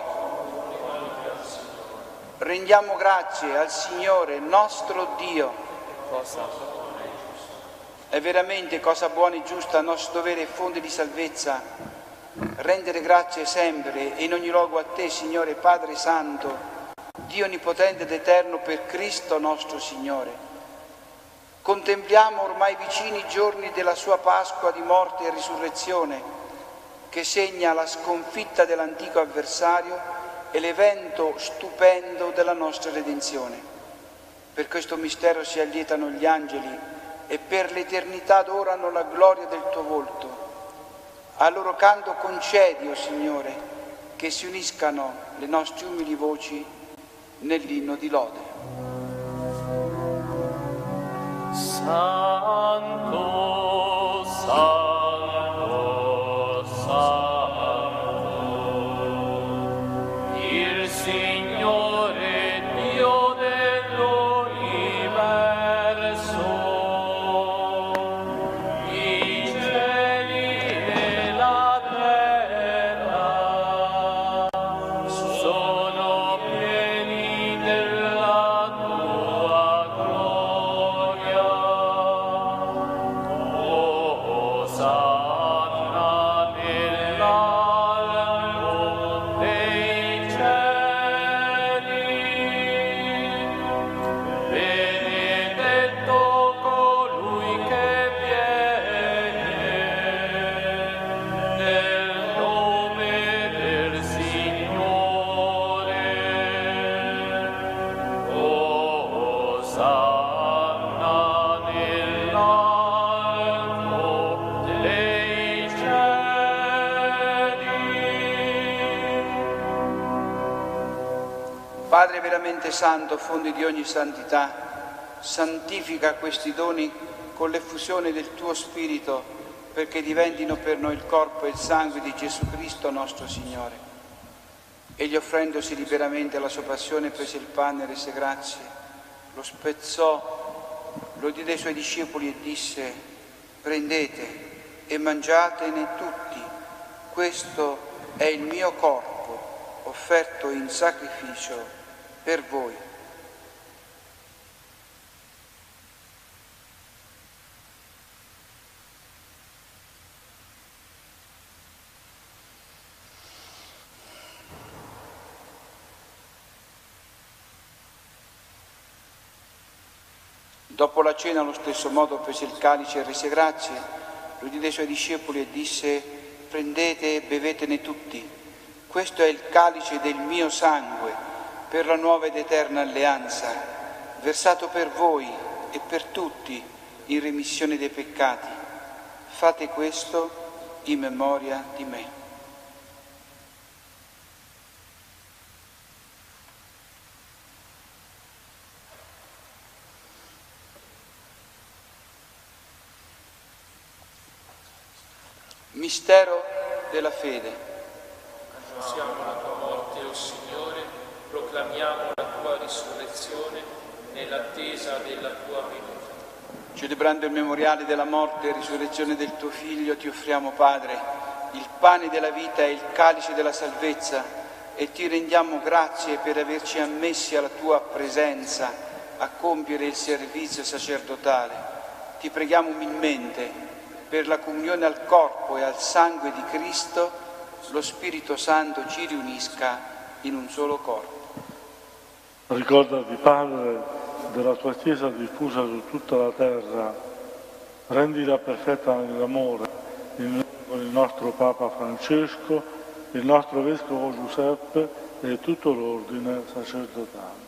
Rendiamo grazie al Signore nostro Dio. È veramente cosa buona e giusta, nostro dovere e fonte di salvezza, rendere grazie sempre e in ogni luogo a te, Signore Padre Santo, Dio onnipotente ed eterno, per Cristo nostro Signore. Contempliamo ormai vicini i giorni della sua Pasqua di morte e risurrezione, che segna la sconfitta dell'antico avversario e l'evento stupendo della nostra redenzione. Per questo mistero si allietano gli angeli e per l'eternità adorano la gloria del tuo volto. A loro canto concedi, o Signore, che si uniscano le nostre umili voci nell'inno di lode. Santo, Santo, Santo, il Signore Dio dell'universo, i cieli e la terra sono pieni della tua gloria. Osanna nell'alto dei cieli, benedetto colui che viene nel nome del Signore. Osanna nell'alto dei cieli. Padre veramente santo, fonte di ogni santità, santifica questi doni con l'effusione del tuo Spirito, perché diventino per noi il corpo e il sangue di Gesù Cristo nostro Signore. Egli, offrendosi liberamente alla sua passione, prese il pane e rese grazie, lo spezzò, lo diede ai suoi discepoli e disse: prendete e mangiatene tutti, questo è il mio corpo, offerto in sacrificio per voi. Dopo la cena, allo stesso modo, prese il calice e rese grazie, lo diede ai suoi discepoli e disse: prendete e bevetene tutti, questo è il calice del mio sangue, per la nuova ed eterna alleanza, versato per voi e per tutti in remissione dei peccati. Fate questo in memoria di me. Mistero della fede. Annunziamo la tua morte, o Signore, proclamiamo la tua risurrezione nell'attesa della tua venuta. Celebrando il memoriale della morte e risurrezione del tuo Figlio, ti offriamo, Padre, il pane della vita e il calice della salvezza, e ti rendiamo grazie per averci ammessi alla tua presenza a compiere il servizio sacerdotale. Ti preghiamo umilmente per la comunione al corpo e al sangue di Cristo, lo Spirito Santo ci riunisca in un solo corpo. Ricordati, Padre, della tua Chiesa diffusa su tutta la terra, rendila perfetta nell'amore, con il nostro Papa Francesco, il nostro Vescovo Giuseppe e tutto l'ordine sacerdotale.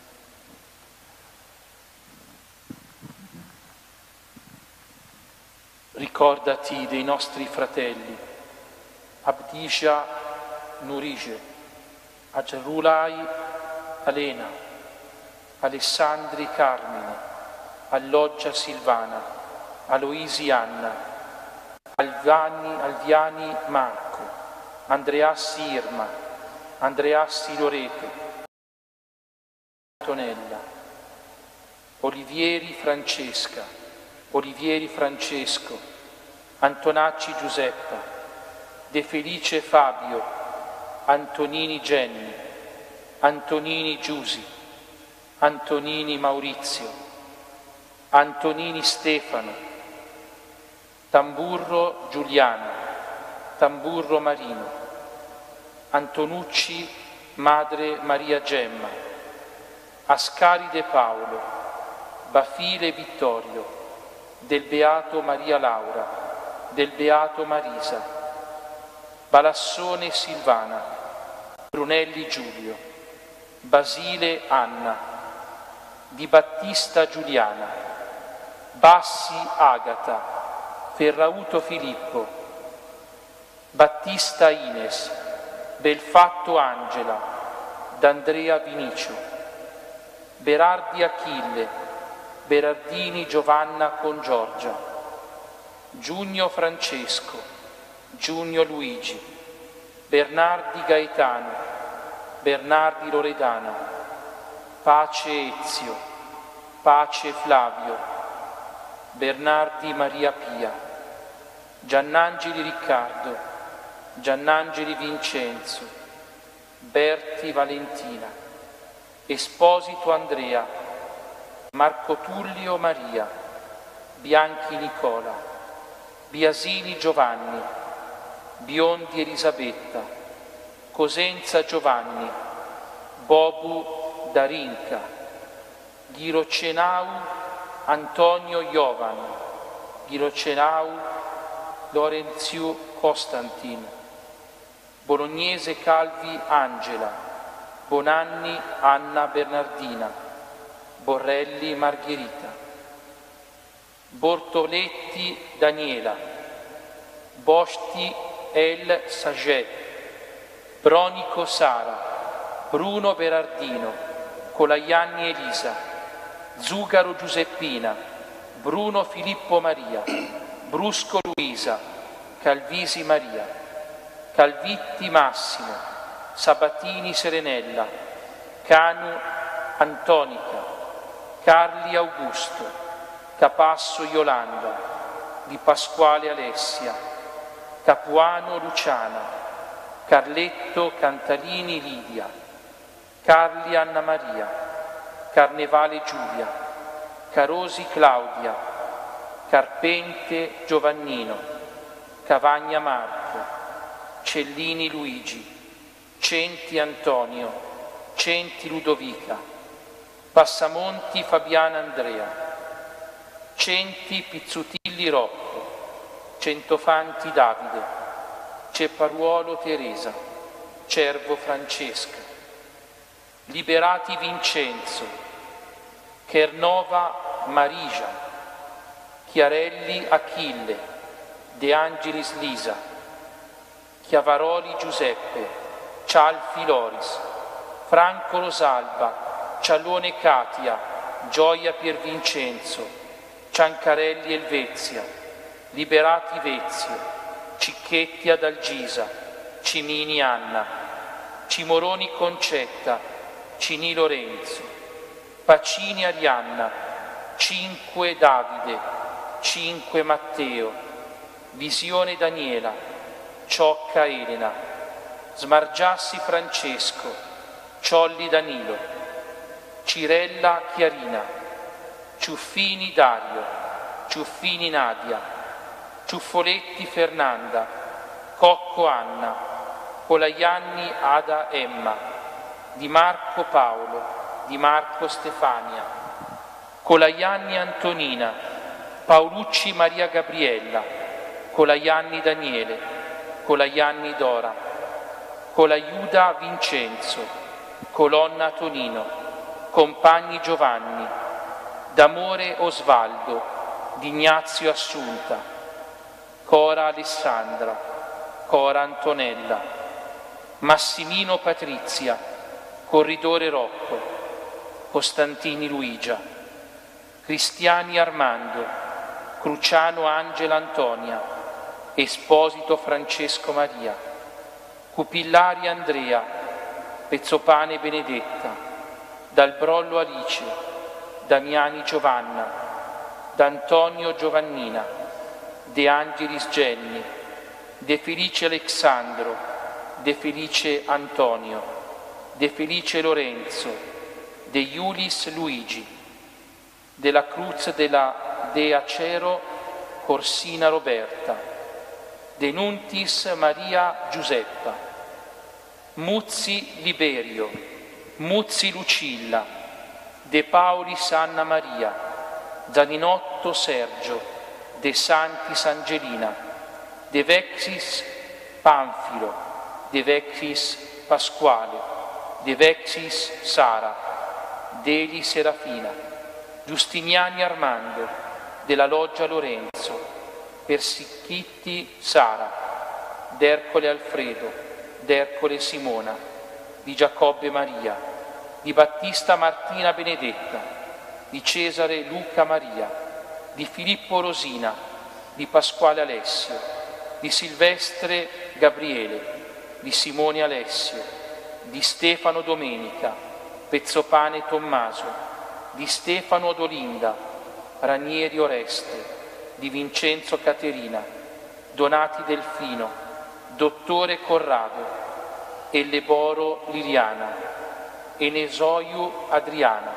Ricordati dei nostri fratelli, Abdisha Nurige, Acerulai Alena, Alessandri Carmine, Alloggia Silvana, Aloisi Anna, Alviani, Alviani Marco, Andreassi Irma, Andreassi Loreto, Antonella, Olivieri Francesca, Olivieri Francesco, Antonacci Giuseppa, De Felice Fabio, Antonini Genni, Antonini Giusi, Antonini Maurizio, Antonini Stefano, Tamburro Giuliano, Tamburro Marino, Antonucci Madre Maria Gemma, Ascaride Paolo, Bafile Vittorio, del Beato Maria Laura, del Beato Marisa, Balassone Silvana, Brunelli Giulio, Basile Anna, Di Battista Giuliana, Bassi Agata, Ferrauto Filippo, Battista Ines, Belfatto Angela, D'Andrea Vinicio, Berardi Achille, Berardini Giovanna con Giorgia, Giugno Francesco, Giugno Luigi, Bernardi Gaetano, Bernardi Loredana, Pace Ezio, Pace Flavio, Bernardi Maria Pia, Giannangeli Riccardo, Giannangeli Vincenzo, Berti Valentina, Esposito Andrea, Marco Tullio Maria, Bianchi Nicola, Biasini Giovanni, Biondi Elisabetta, Cosenza Giovanni, Bobu Darinca, Ghirocenau Antonio Jovan, Ghirocenau Lorenzio Costantin, Bolognese Calvi Angela, Bonanni Anna Bernardina, Borrelli Margherita, Bortoletti Daniela, Bosti El Saget, Bronico Sara, Bruno Berardino, Colaianni Elisa, Zugaro Giuseppina, Bruno Filippo Maria, Brusco Luisa, Calvisi Maria, Calvitti Massimo, Sabatini Serenella, Canu Antonica, Carli Augusto, Capasso Iolanda, Di Pasquale Alessia, Capuano Luciana, Carletto Cantalini Lidia, Carli Anna Maria, Carnevale Giulia, Carosi Claudia, Carpente Giovannino, Cavagna Marco, Cellini Luigi, Centi Antonio, Centi Ludovica, Passamonti Fabiana Andrea, Centi Pizzutilli Rocco, Centofanti Davide, Cepparuolo Teresa, Cervo Francesca, Liberati Vincenzo, Chernova Marija, Chiarelli Achille, De Angelis Lisa, Chiavaroli Giuseppe, Cialfi Loris, Franco Rosalba, Cialone Katia, Gioia Piervincenzo, Ciancarelli Elvezia, Liberati Vezio, Cicchetti Adalgisa, Cimini Anna, Cimoroni Concetta, Cini Lorenzo, Pacini Arianna, Cinque Davide, Cinque Matteo, Visione Daniela, Ciocca Elena, Smargiassi Francesco, Ciolli Danilo, Cirella Chiarina, Ciuffini Dario, Ciuffini Nadia, Ciuffoletti Fernanda, Cocco Anna, Colaianni Ada Emma, Di Marco Paolo, Di Marco Stefania, Colaianni Antonina, Paolucci Maria Gabriella, Colaianni Daniele, Colaianni Dora, Colaiuda Vincenzo, Colonna Tonino, Compagni Giovanni, D'Amore Osvaldo, D'Ignazio Assunta, Cora Alessandra, Cora Antonella, Massimino Patrizia, Corridore Rocco, Costantini Luigia, Cristiani Armando, Cruciano Angela Antonia, Esposito Francesco Maria, Cupillari Andrea, Pezzopane Benedetta, Dalbrollo Alice, Damiani Giovanna, D'Antonio Giovannina, De Angelis Genni, De Felice Alessandro, De Felice Antonio, De Felice Lorenzo, De Iulis Luigi, della Cruz della De Acero Corsina Roberta, De Nuntis Maria Giuseppa, Muzzi Liberio, Muzzi Lucilla, De Paulis Anna Maria, Zaninotto Sergio, De Santis Angelina, De Vexis Panfilo, De Vexis Pasquale, De Vexis Sara, Deli Serafina, Giustiniani Armando, della Loggia Lorenzo, Persicchitti Sara, d'Ercole Alfredo, d'Ercole Simona, di Giacobbe Maria, di Battista Martina Benedetta, di Cesare Luca Maria, di Filippo Rosina, di Pasquale Alessio, di Silvestre Gabriele, di Simone Alessio, di Stefano Domenica, Pezzopane Tommaso, di Stefano Odolinda, Ranieri Oreste, di Vincenzo Caterina, Donati Delfino, Dottore Corrado, Elleboro Liliana, Enesoiu Adriana,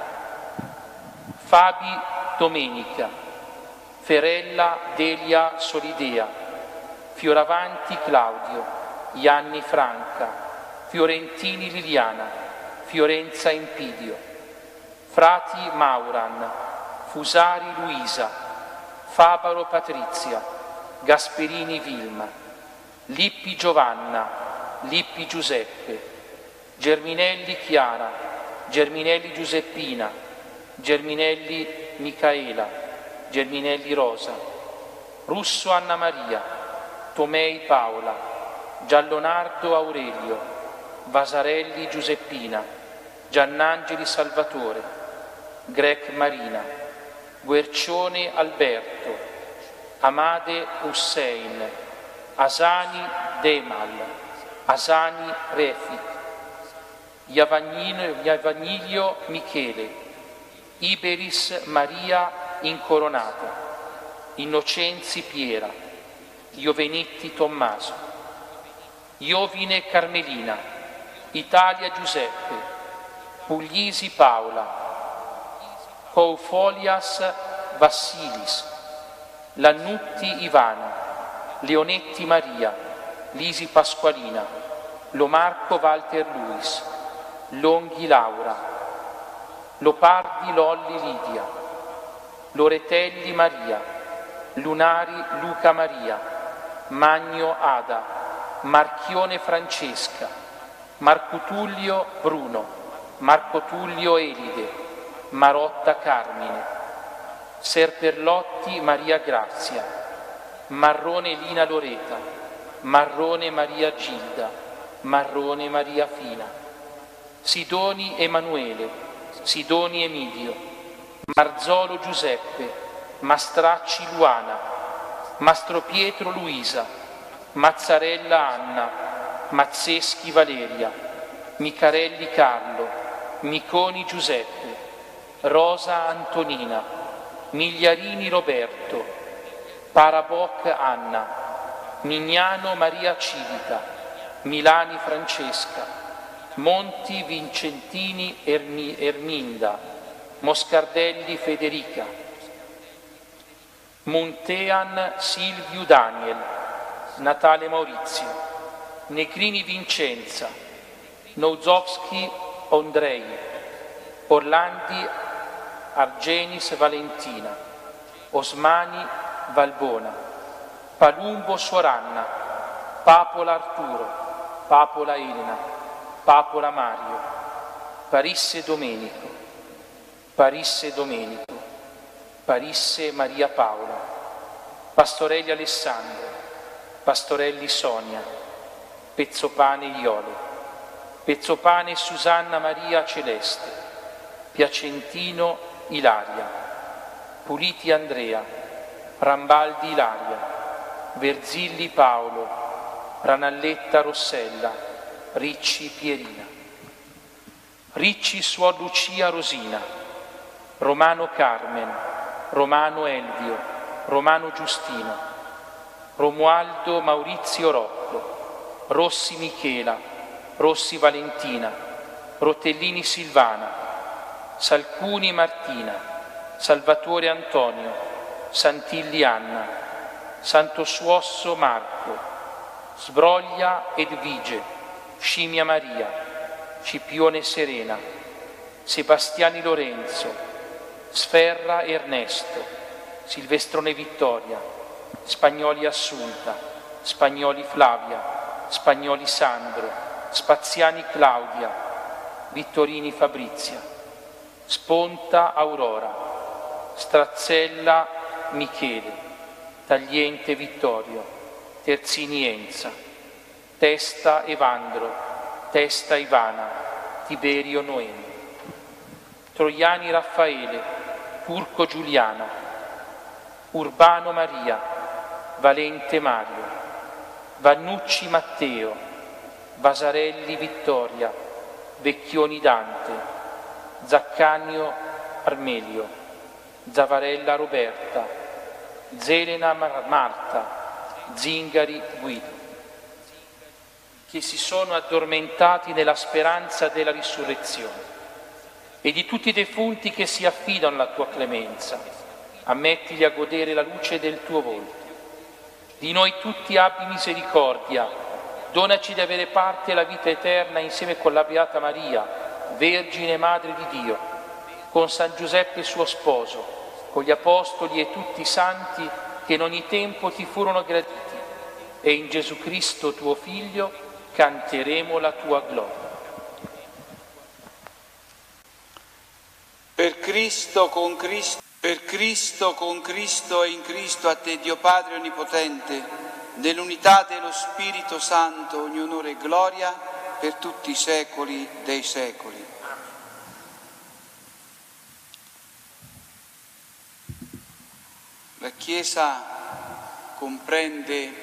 Fabi Domenica, Ferella Delia Solidea, Fioravanti Claudio, Ianni Franca, Fiorentini Liliana, Fiorenza Empidio, Frati Mauran, Fusari Luisa, Fabaro Patrizia, Gasperini Vilma, Lippi Giovanna, Lippi Giuseppe, Germinelli Chiara, Germinelli Giuseppina, Germinelli Micaela, Germinelli Rosa, Russo Anna Maria, Tomei Paola, Giallonardo Aurelio, Vasarelli Giuseppina, Giannangeli Salvatore, Grec Marina, Guercione Alberto, Amade Hussein, Asani Demal, Asani Refik, Iavaniglio Michele, Iberis Maria Incoronata, Innocenzi Piera, Iovenitti Tommaso, Iovine Carmelina, Italia Giuseppe, Puglisi Paola, Coufolias Vassilis, Lannutti Ivana, Leonetti Maria, Lisi Pasqualina, Lomarco Walter Luis, Longhi Laura, Lopardi Lolli Lidia, Loretelli Maria, Lunari Luca Maria, Magno Ada, Marchione Francesca, Marco Bruno, Marco Tullio Elide, Marotta Carmine, Serperlotti Maria Grazia, Marrone Lina Loreta, Marrone Maria Gilda, Marrone Maria Fina, Sidoni Emanuele, Sidoni Emidio, Marzolo Giuseppe, Mastracci Luana, Mastro Pietro Luisa, Mazzarella Anna, Mazzeschi Valeria, Micarelli Carlo, Miconi Giuseppe, Rosa Antonina, Migliarini Roberto, Paraboc Anna, Mignano Maria Civica, Milani Francesca, Monti Vincentini Ermi, Erminda, Moscardelli Federica, Montean Silviu Daniel, Natale Maurizio, Negrini Vincenza, Nozowski Ondrei, Orlandi Argenis Valentina, Osmani Valbona, Palumbo Suoranna, Papola Arturo, Papola Elena, Papola Mario, Parisse Domenico, Parisse Domenico, Parisse Maria Paola, Pastorelli Alessandro, Pastorelli Sonia, Pezzopane Iole, Pezzopane Susanna Maria Celeste, Piacentino Ilaria, Puliti Andrea, Rambaldi Ilaria, Verzilli Paolo, Ranalletta Rossella, Ricci Pierina, Ricci Suor Lucia Rosina, Romano Carmen, Romano Elvio, Romano Giustino, Romualdo Maurizio Rocco, Rossi Michela, Rossi Valentina, Rotellini Silvana, Salcuni Martina, Salvatore Antonio, Santilli Anna, Santosuosso Marco, Sbroglia Edvige, Scimia Maria, Scipione Serena, Sebastiani Lorenzo, Sferra Ernesto, Silvestrone Vittoria, Spagnoli Assunta, Spagnoli Flavia, Spagnoli Sandro, Spaziani Claudia, Vittorini Fabrizia, Sponta Aurora, Strazzella Michele, Tagliente Vittorio, Terzini Enza, Testa Evandro, Testa Ivana, Tiberio Noemi, Troiani Raffaele, Turco Giuliana, Urbano Maria, Valente Mario, Vannucci Matteo, Vasarelli Vittoria, Vecchioni Dante, Zaccanio Armelio, Zavarella Roberta, Zelena Mar- Marta, Zingari Guido, che si sono addormentati nella speranza della risurrezione, e di tutti i defunti che si affidano alla tua clemenza, ammettili a godere la luce del tuo volto. Di noi tutti abbi misericordia, donaci di avere parte alla vita eterna insieme con la Beata Maria, Vergine Madre di Dio, con San Giuseppe suo sposo, con gli Apostoli e tutti i santi che in ogni tempo ti furono graditi, e in Gesù Cristo tuo Figlio canteremo la tua gloria. Per Cristo, con Cristo, per Cristo, con Cristo e in Cristo, a te Dio Padre Onnipotente, nell'unità dello Spirito Santo, ogni onore e gloria per tutti i secoli dei secoli. La Chiesa comprende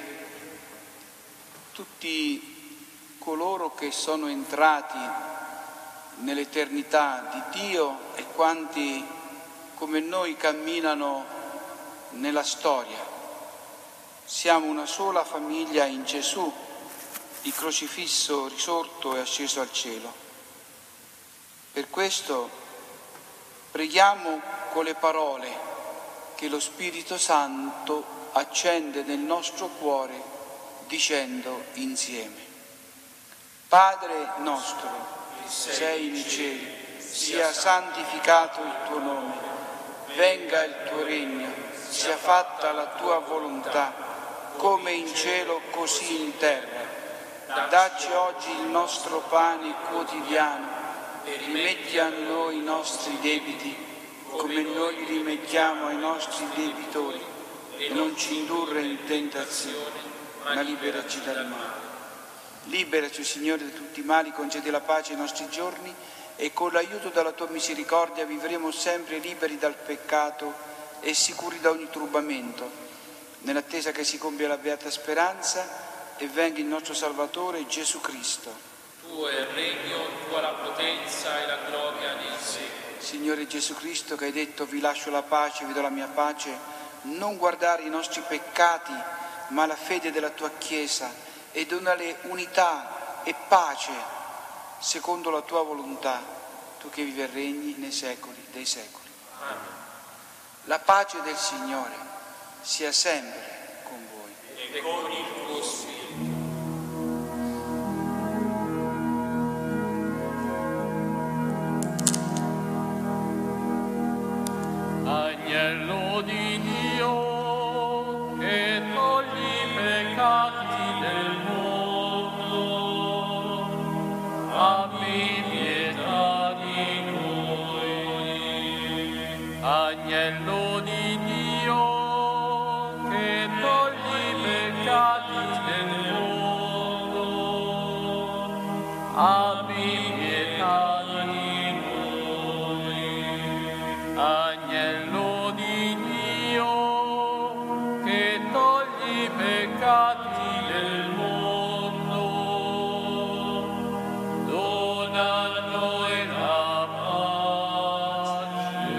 tutti coloro che sono entrati nell'eternità di Dio e quanti come noi camminano nella storia. Siamo una sola famiglia in Gesù, il crocifisso, risorto e asceso al cielo. Per questo preghiamo con le parole che lo Spirito Santo accende nel nostro cuore dicendo insieme: Padre nostro, sei nei cieli, sia santificato il tuo nome, venga il tuo regno, sia fatta la tua volontà, come in cielo così in terra. Dacci oggi il nostro pane quotidiano e rimetti a noi i nostri debiti, come noi li rimettiamo ai nostri debitori, e non ci indurre in tentazione, ma liberaci dal male. Liberaci, Signore, da tutti i mali, concedi la pace ai nostri giorni e con l'aiuto della tua misericordia vivremo sempre liberi dal peccato e sicuri da ogni turbamento, nell'attesa che si compia la beata speranza e venga il nostro Salvatore Gesù Cristo. Tuo è il regno, tua la potenza e la gloria nei secoli. Signore Gesù Cristo, che hai detto vi lascio la pace, vi do la mia pace, non guardare i nostri peccati, ma la fede della tua Chiesa, e donale unità e pace secondo la tua volontà, tu che vivi e regni nei secoli dei secoli. Amen. La pace del Signore sia sempre con voi. E con il tuo spirito. Agnello di Dio, che togli i peccati del mondo, abbi pietà di noi. Agnello di Dio, che togli i peccati del mondo, abbi pietà di noi. Agnello di Dio, che togli i peccati del mondo, dona a noi la pace.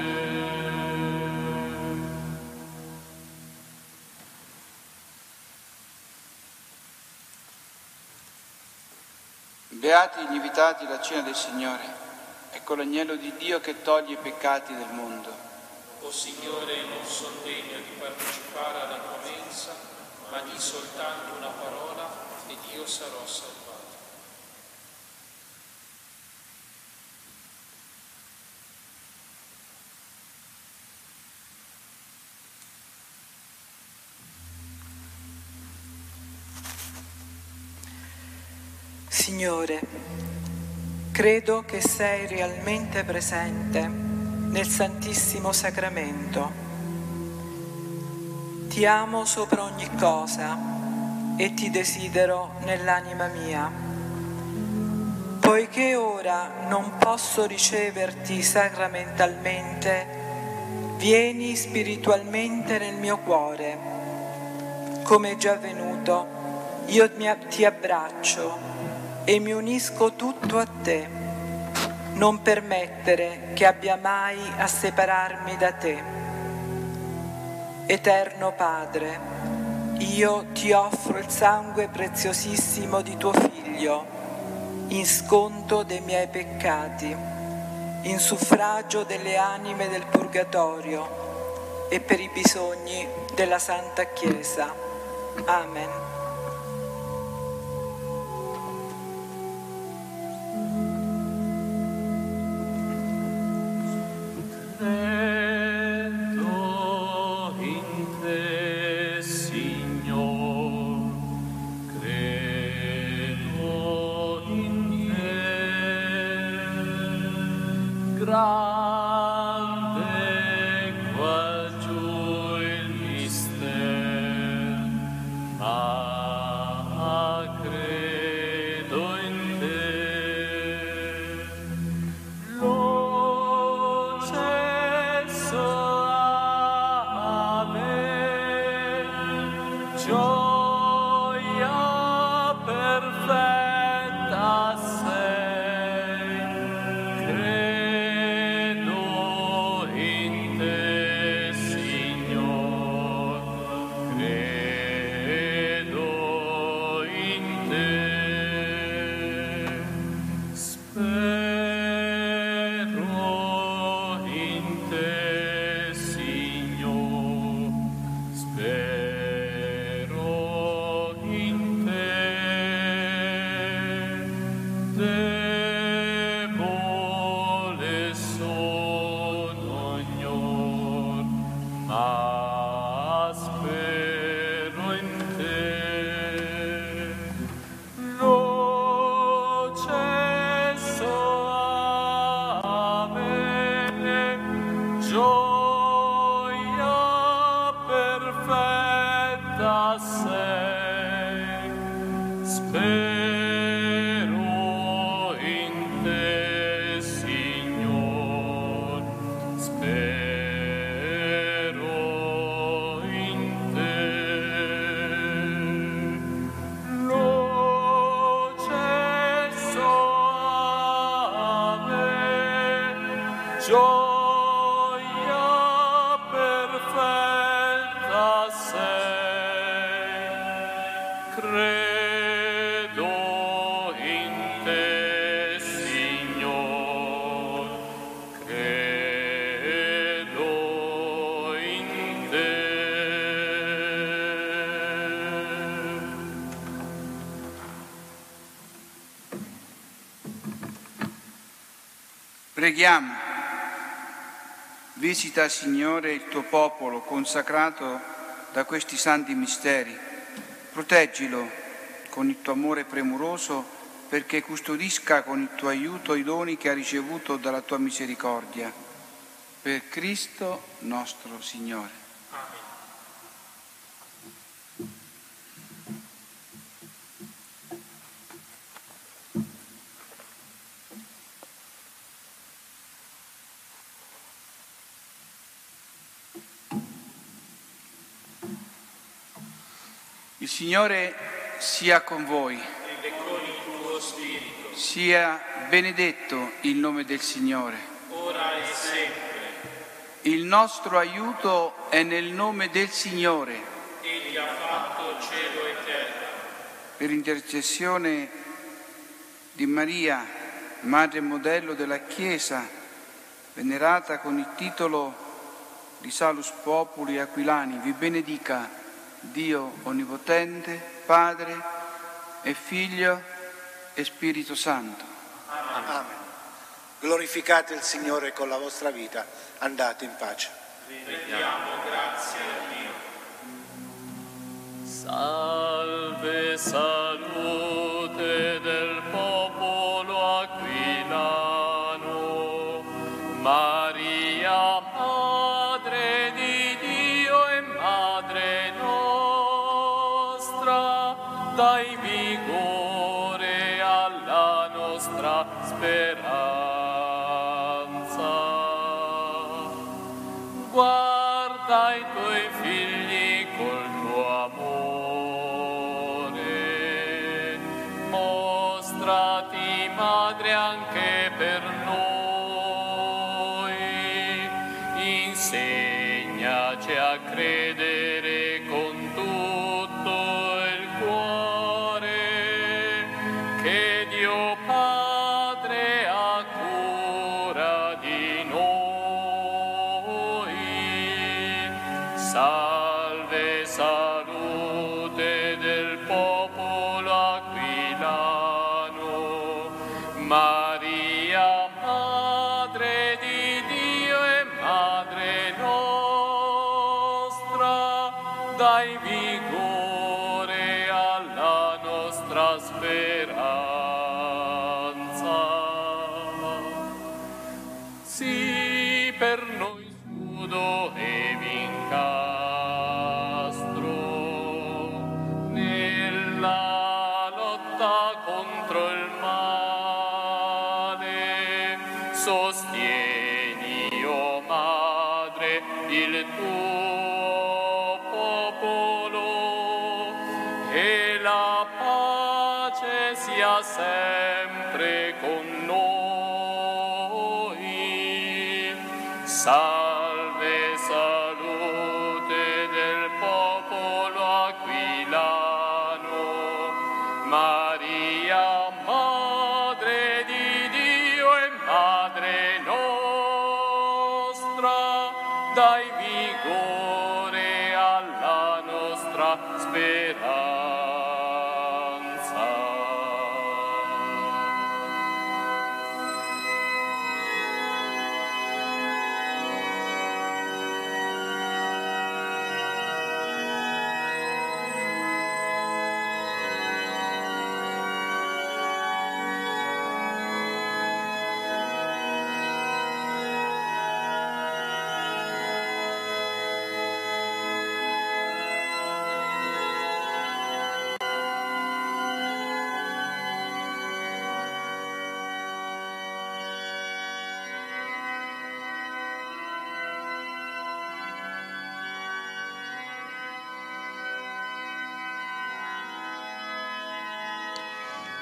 Beati gli invitati alla cena del Signore. Ecco l'agnello di Dio che toglie i peccati del mondo. O Signore, non sono degno di partecipare alla tua mensa, ma di soltanto una parola ed io sarò salvato. Signore, credo che sei realmente presente nel Santissimo Sacramento. Ti amo sopra ogni cosa e ti desidero nell'anima mia. Poiché ora non posso riceverti sacramentalmente, vieni spiritualmente nel mio cuore. Come è già avvenuto, io ti abbraccio e mi unisco tutto a te. Non permettere che abbia mai a separarmi da te. Eterno Padre, io ti offro il sangue preziosissimo di tuo Figlio, in sconto dei miei peccati, in suffragio delle anime del purgatorio e per i bisogni della Santa Chiesa. Amen. Credo in te, Signor, credo in te, grande qua giù il mistero, ma credo in te. Lo cesso ave, gioia perfetta sei, credo gioia perfetta sei, credo in te, Signor, credo in te. Preghiamo. Visita, Signore, il tuo popolo consacrato da questi santi misteri. Proteggilo con il tuo amore premuroso, perché custodisca con il tuo aiuto i doni che ha ricevuto dalla tua misericordia. Per Cristo nostro Signore. Il Signore sia con voi. E con il tuo spirito, Sia benedetto il nome del Signore. ora e sempre. Il nostro aiuto è nel nome del Signore. Egli ha fatto cielo e terra. Per intercessione di Maria, Madre e Modello della Chiesa, venerata con il titolo di Salus Populi Aquilani, vi benedica Dio Onnipotente, Padre e Figlio e Spirito Santo. Amen. Glorificate il Signore con la vostra vita, andate in pace. Rendiamo grazie a Dio. Salve, salute del popolo aquilano, Maria, Madre di Dio e Madre nostra, dai vigore alla nostra speranza. Guarda i tuoi figli col tuo amore, mostrati madre anche per noi, insegnaci a credere con tutto il cuore che Dio Padre ha cura di noi. Salve, salute del popolo aquilano, Maria, Madre di Dio e Madre nostra, dai vigore alla nostra speranza. Sii per noi scudo e vincastro nella lotta contro il male. Sostieni, o Madre, il tuo popolo, e la pace sia sempre con noi. Salve, salute del popolo aquilano, Maria, Madre di Dio e Madre nostra, dai vigore alla nostra speranza.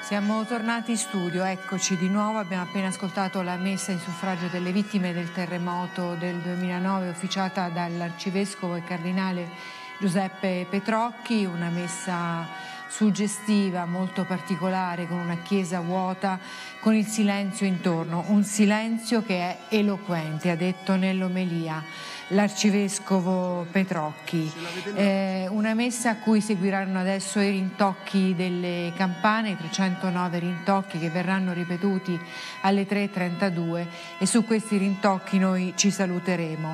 Siamo tornati in studio, eccoci di nuovo, abbiamo appena ascoltato la messa in suffragio delle vittime del terremoto del duemilanove officiata dall'arcivescovo e cardinale Giuseppe Petrocchi, una messa suggestiva, molto particolare, con una chiesa vuota, con il silenzio intorno, un silenzio che è eloquente, ha detto nell'omelia l'arcivescovo Petrocchi. Eh, una messa a cui seguiranno adesso i rintocchi delle campane, i trecentonove rintocchi che verranno ripetuti alle tre e trentadue, e su questi rintocchi noi ci saluteremo.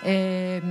Eh,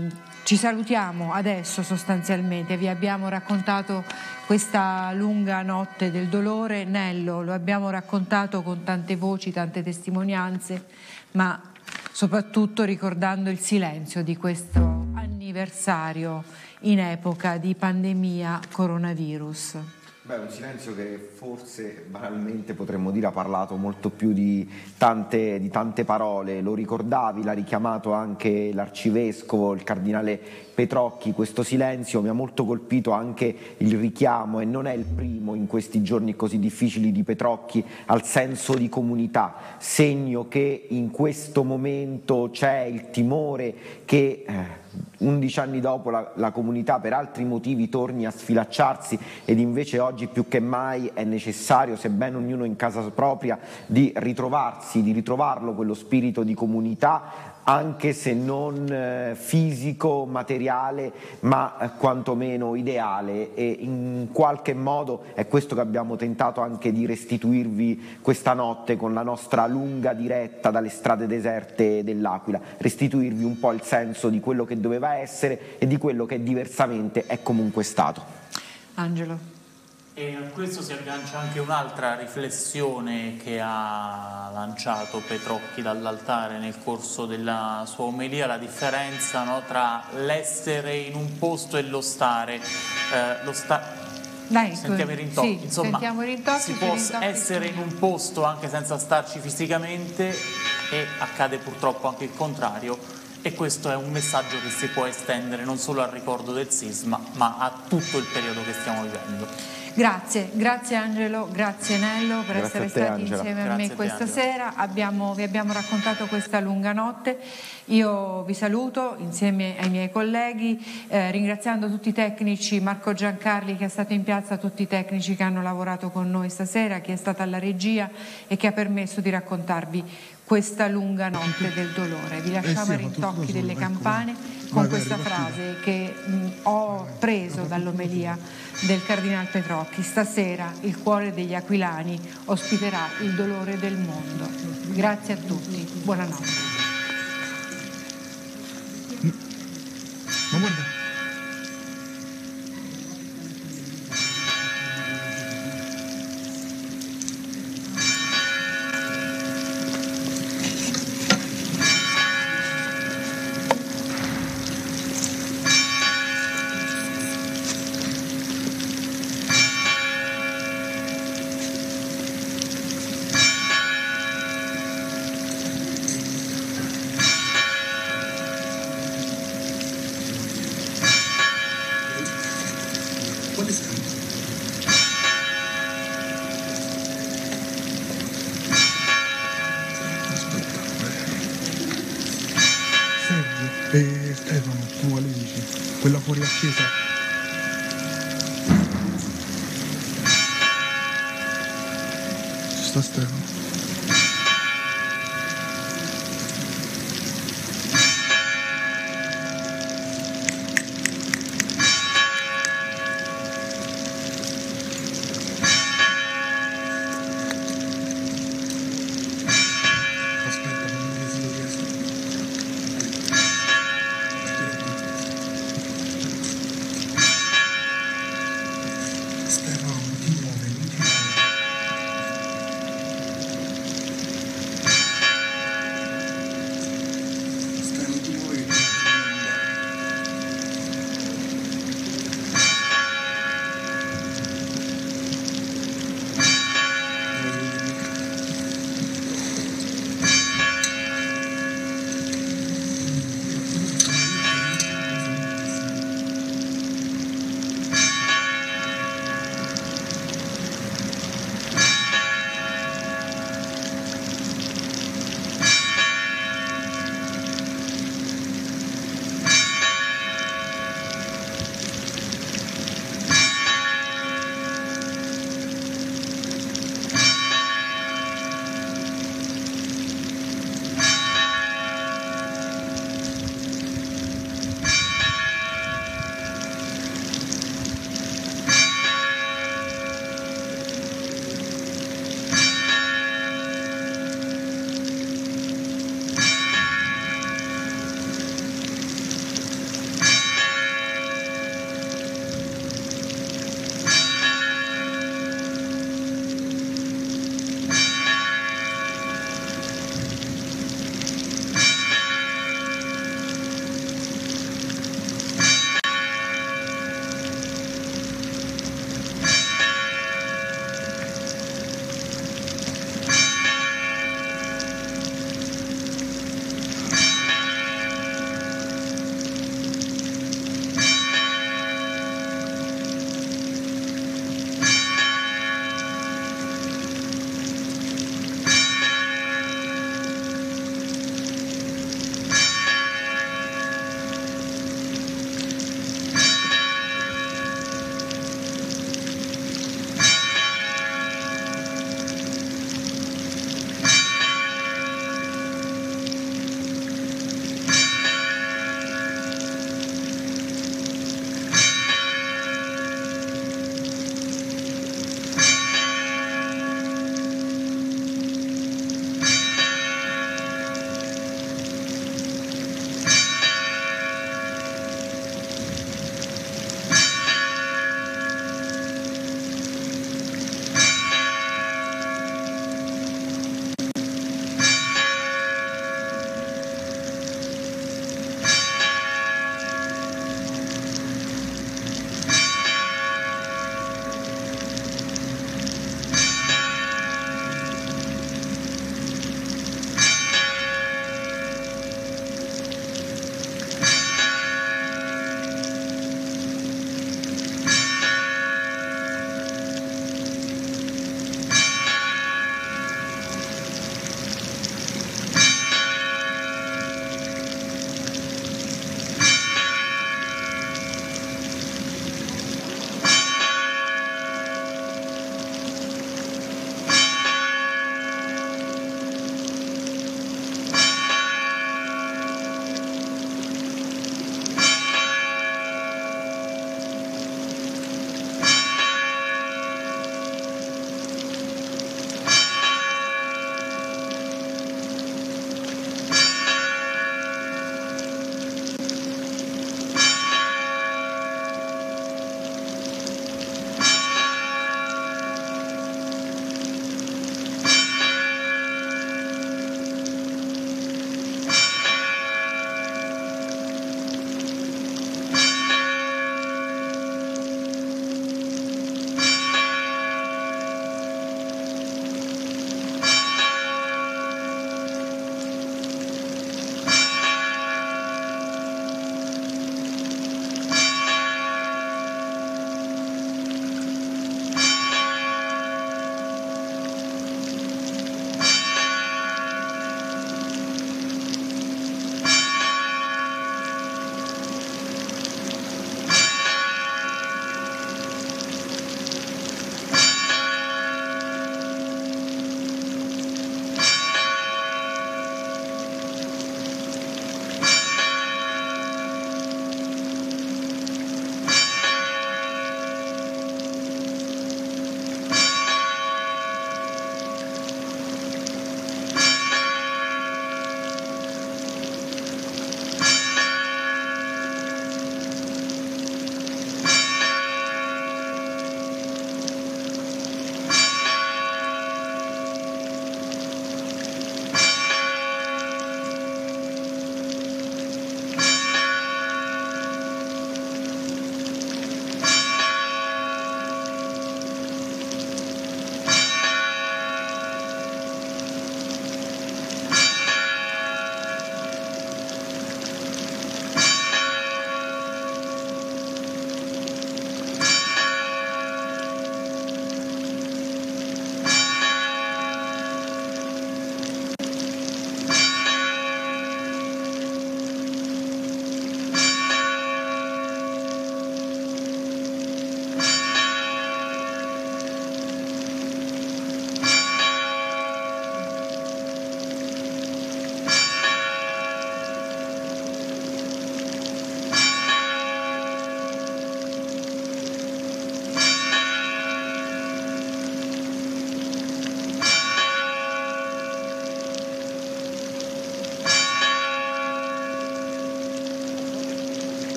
ci salutiamo adesso sostanzialmente, vi abbiamo raccontato questa lunga notte del dolore. Nello, lo abbiamo raccontato con tante voci, tante testimonianze, ma soprattutto ricordando il silenzio di questo anniversario in epoca di pandemia coronavirus. Beh, un silenzio che forse banalmente potremmo dire ha parlato molto più di tante, di tante parole. Lo ricordavi, l'ha richiamato anche l'arcivescovo, il cardinale Petrocchi. Questo silenzio mi ha molto colpito anche il richiamo, e non è il primo in questi giorni così difficili, di Petrocchi al senso di comunità, segno che in questo momento c'è il timore che eh, undici anni dopo la, la comunità per altri motivi torni a sfilacciarsi, ed invece oggi più che mai è necessario, sebbene ognuno in casa propria, di ritrovarsi, di ritrovarlo quello spirito di comunità, anche se non eh, fisico, materiale, ma eh, quantomeno ideale, e in qualche modo è questo che abbiamo tentato anche di restituirvi questa notte con la nostra lunga diretta dalle strade deserte dell'Aquila, restituirvi un po' il senso di quello che doveva essere e di quello che diversamente è comunque stato. Angelo. E a questo si aggancia anche un'altra riflessione che ha lanciato Petrocchi dall'altare nel corso della sua omelia, la differenza, no, tra l'essere in un posto e lo stare. Eh, lo sta... Dai, sentiamo i rintocchi, sì, insomma, sentiamo i rintocchi, si può rintocchi. essere in un posto anche senza starci fisicamente, e accade purtroppo anche il contrario. E questo è un messaggio che si può estendere non solo al ricordo del sisma, ma a tutto il periodo che stiamo vivendo. Grazie, grazie Angelo, grazie Nello per Grazie essere a te, stati Angela. insieme a Grazie me a te, questa Angela. sera. Abbiamo, vi abbiamo raccontato questa lunga notte. Io vi saluto insieme ai miei colleghi, eh, ringraziando tutti i tecnici, Marco Giancarli che è stato in piazza, tutti i tecnici che hanno lavorato con noi stasera, chi è stata alla regia e che ha permesso di raccontarvi questa lunga notte del dolore. Vi lasciamo ai rintocchi delle campane con questa frase che mh, ho preso dall'omelia del cardinale Petrocchi: stasera il cuore degli aquilani ospiterà il dolore del mondo. Grazie a tutti, buonanotte. Ma guarda. E Stefano, tu quale dici? Quella fuori a chiesa? Ci sta Stefano.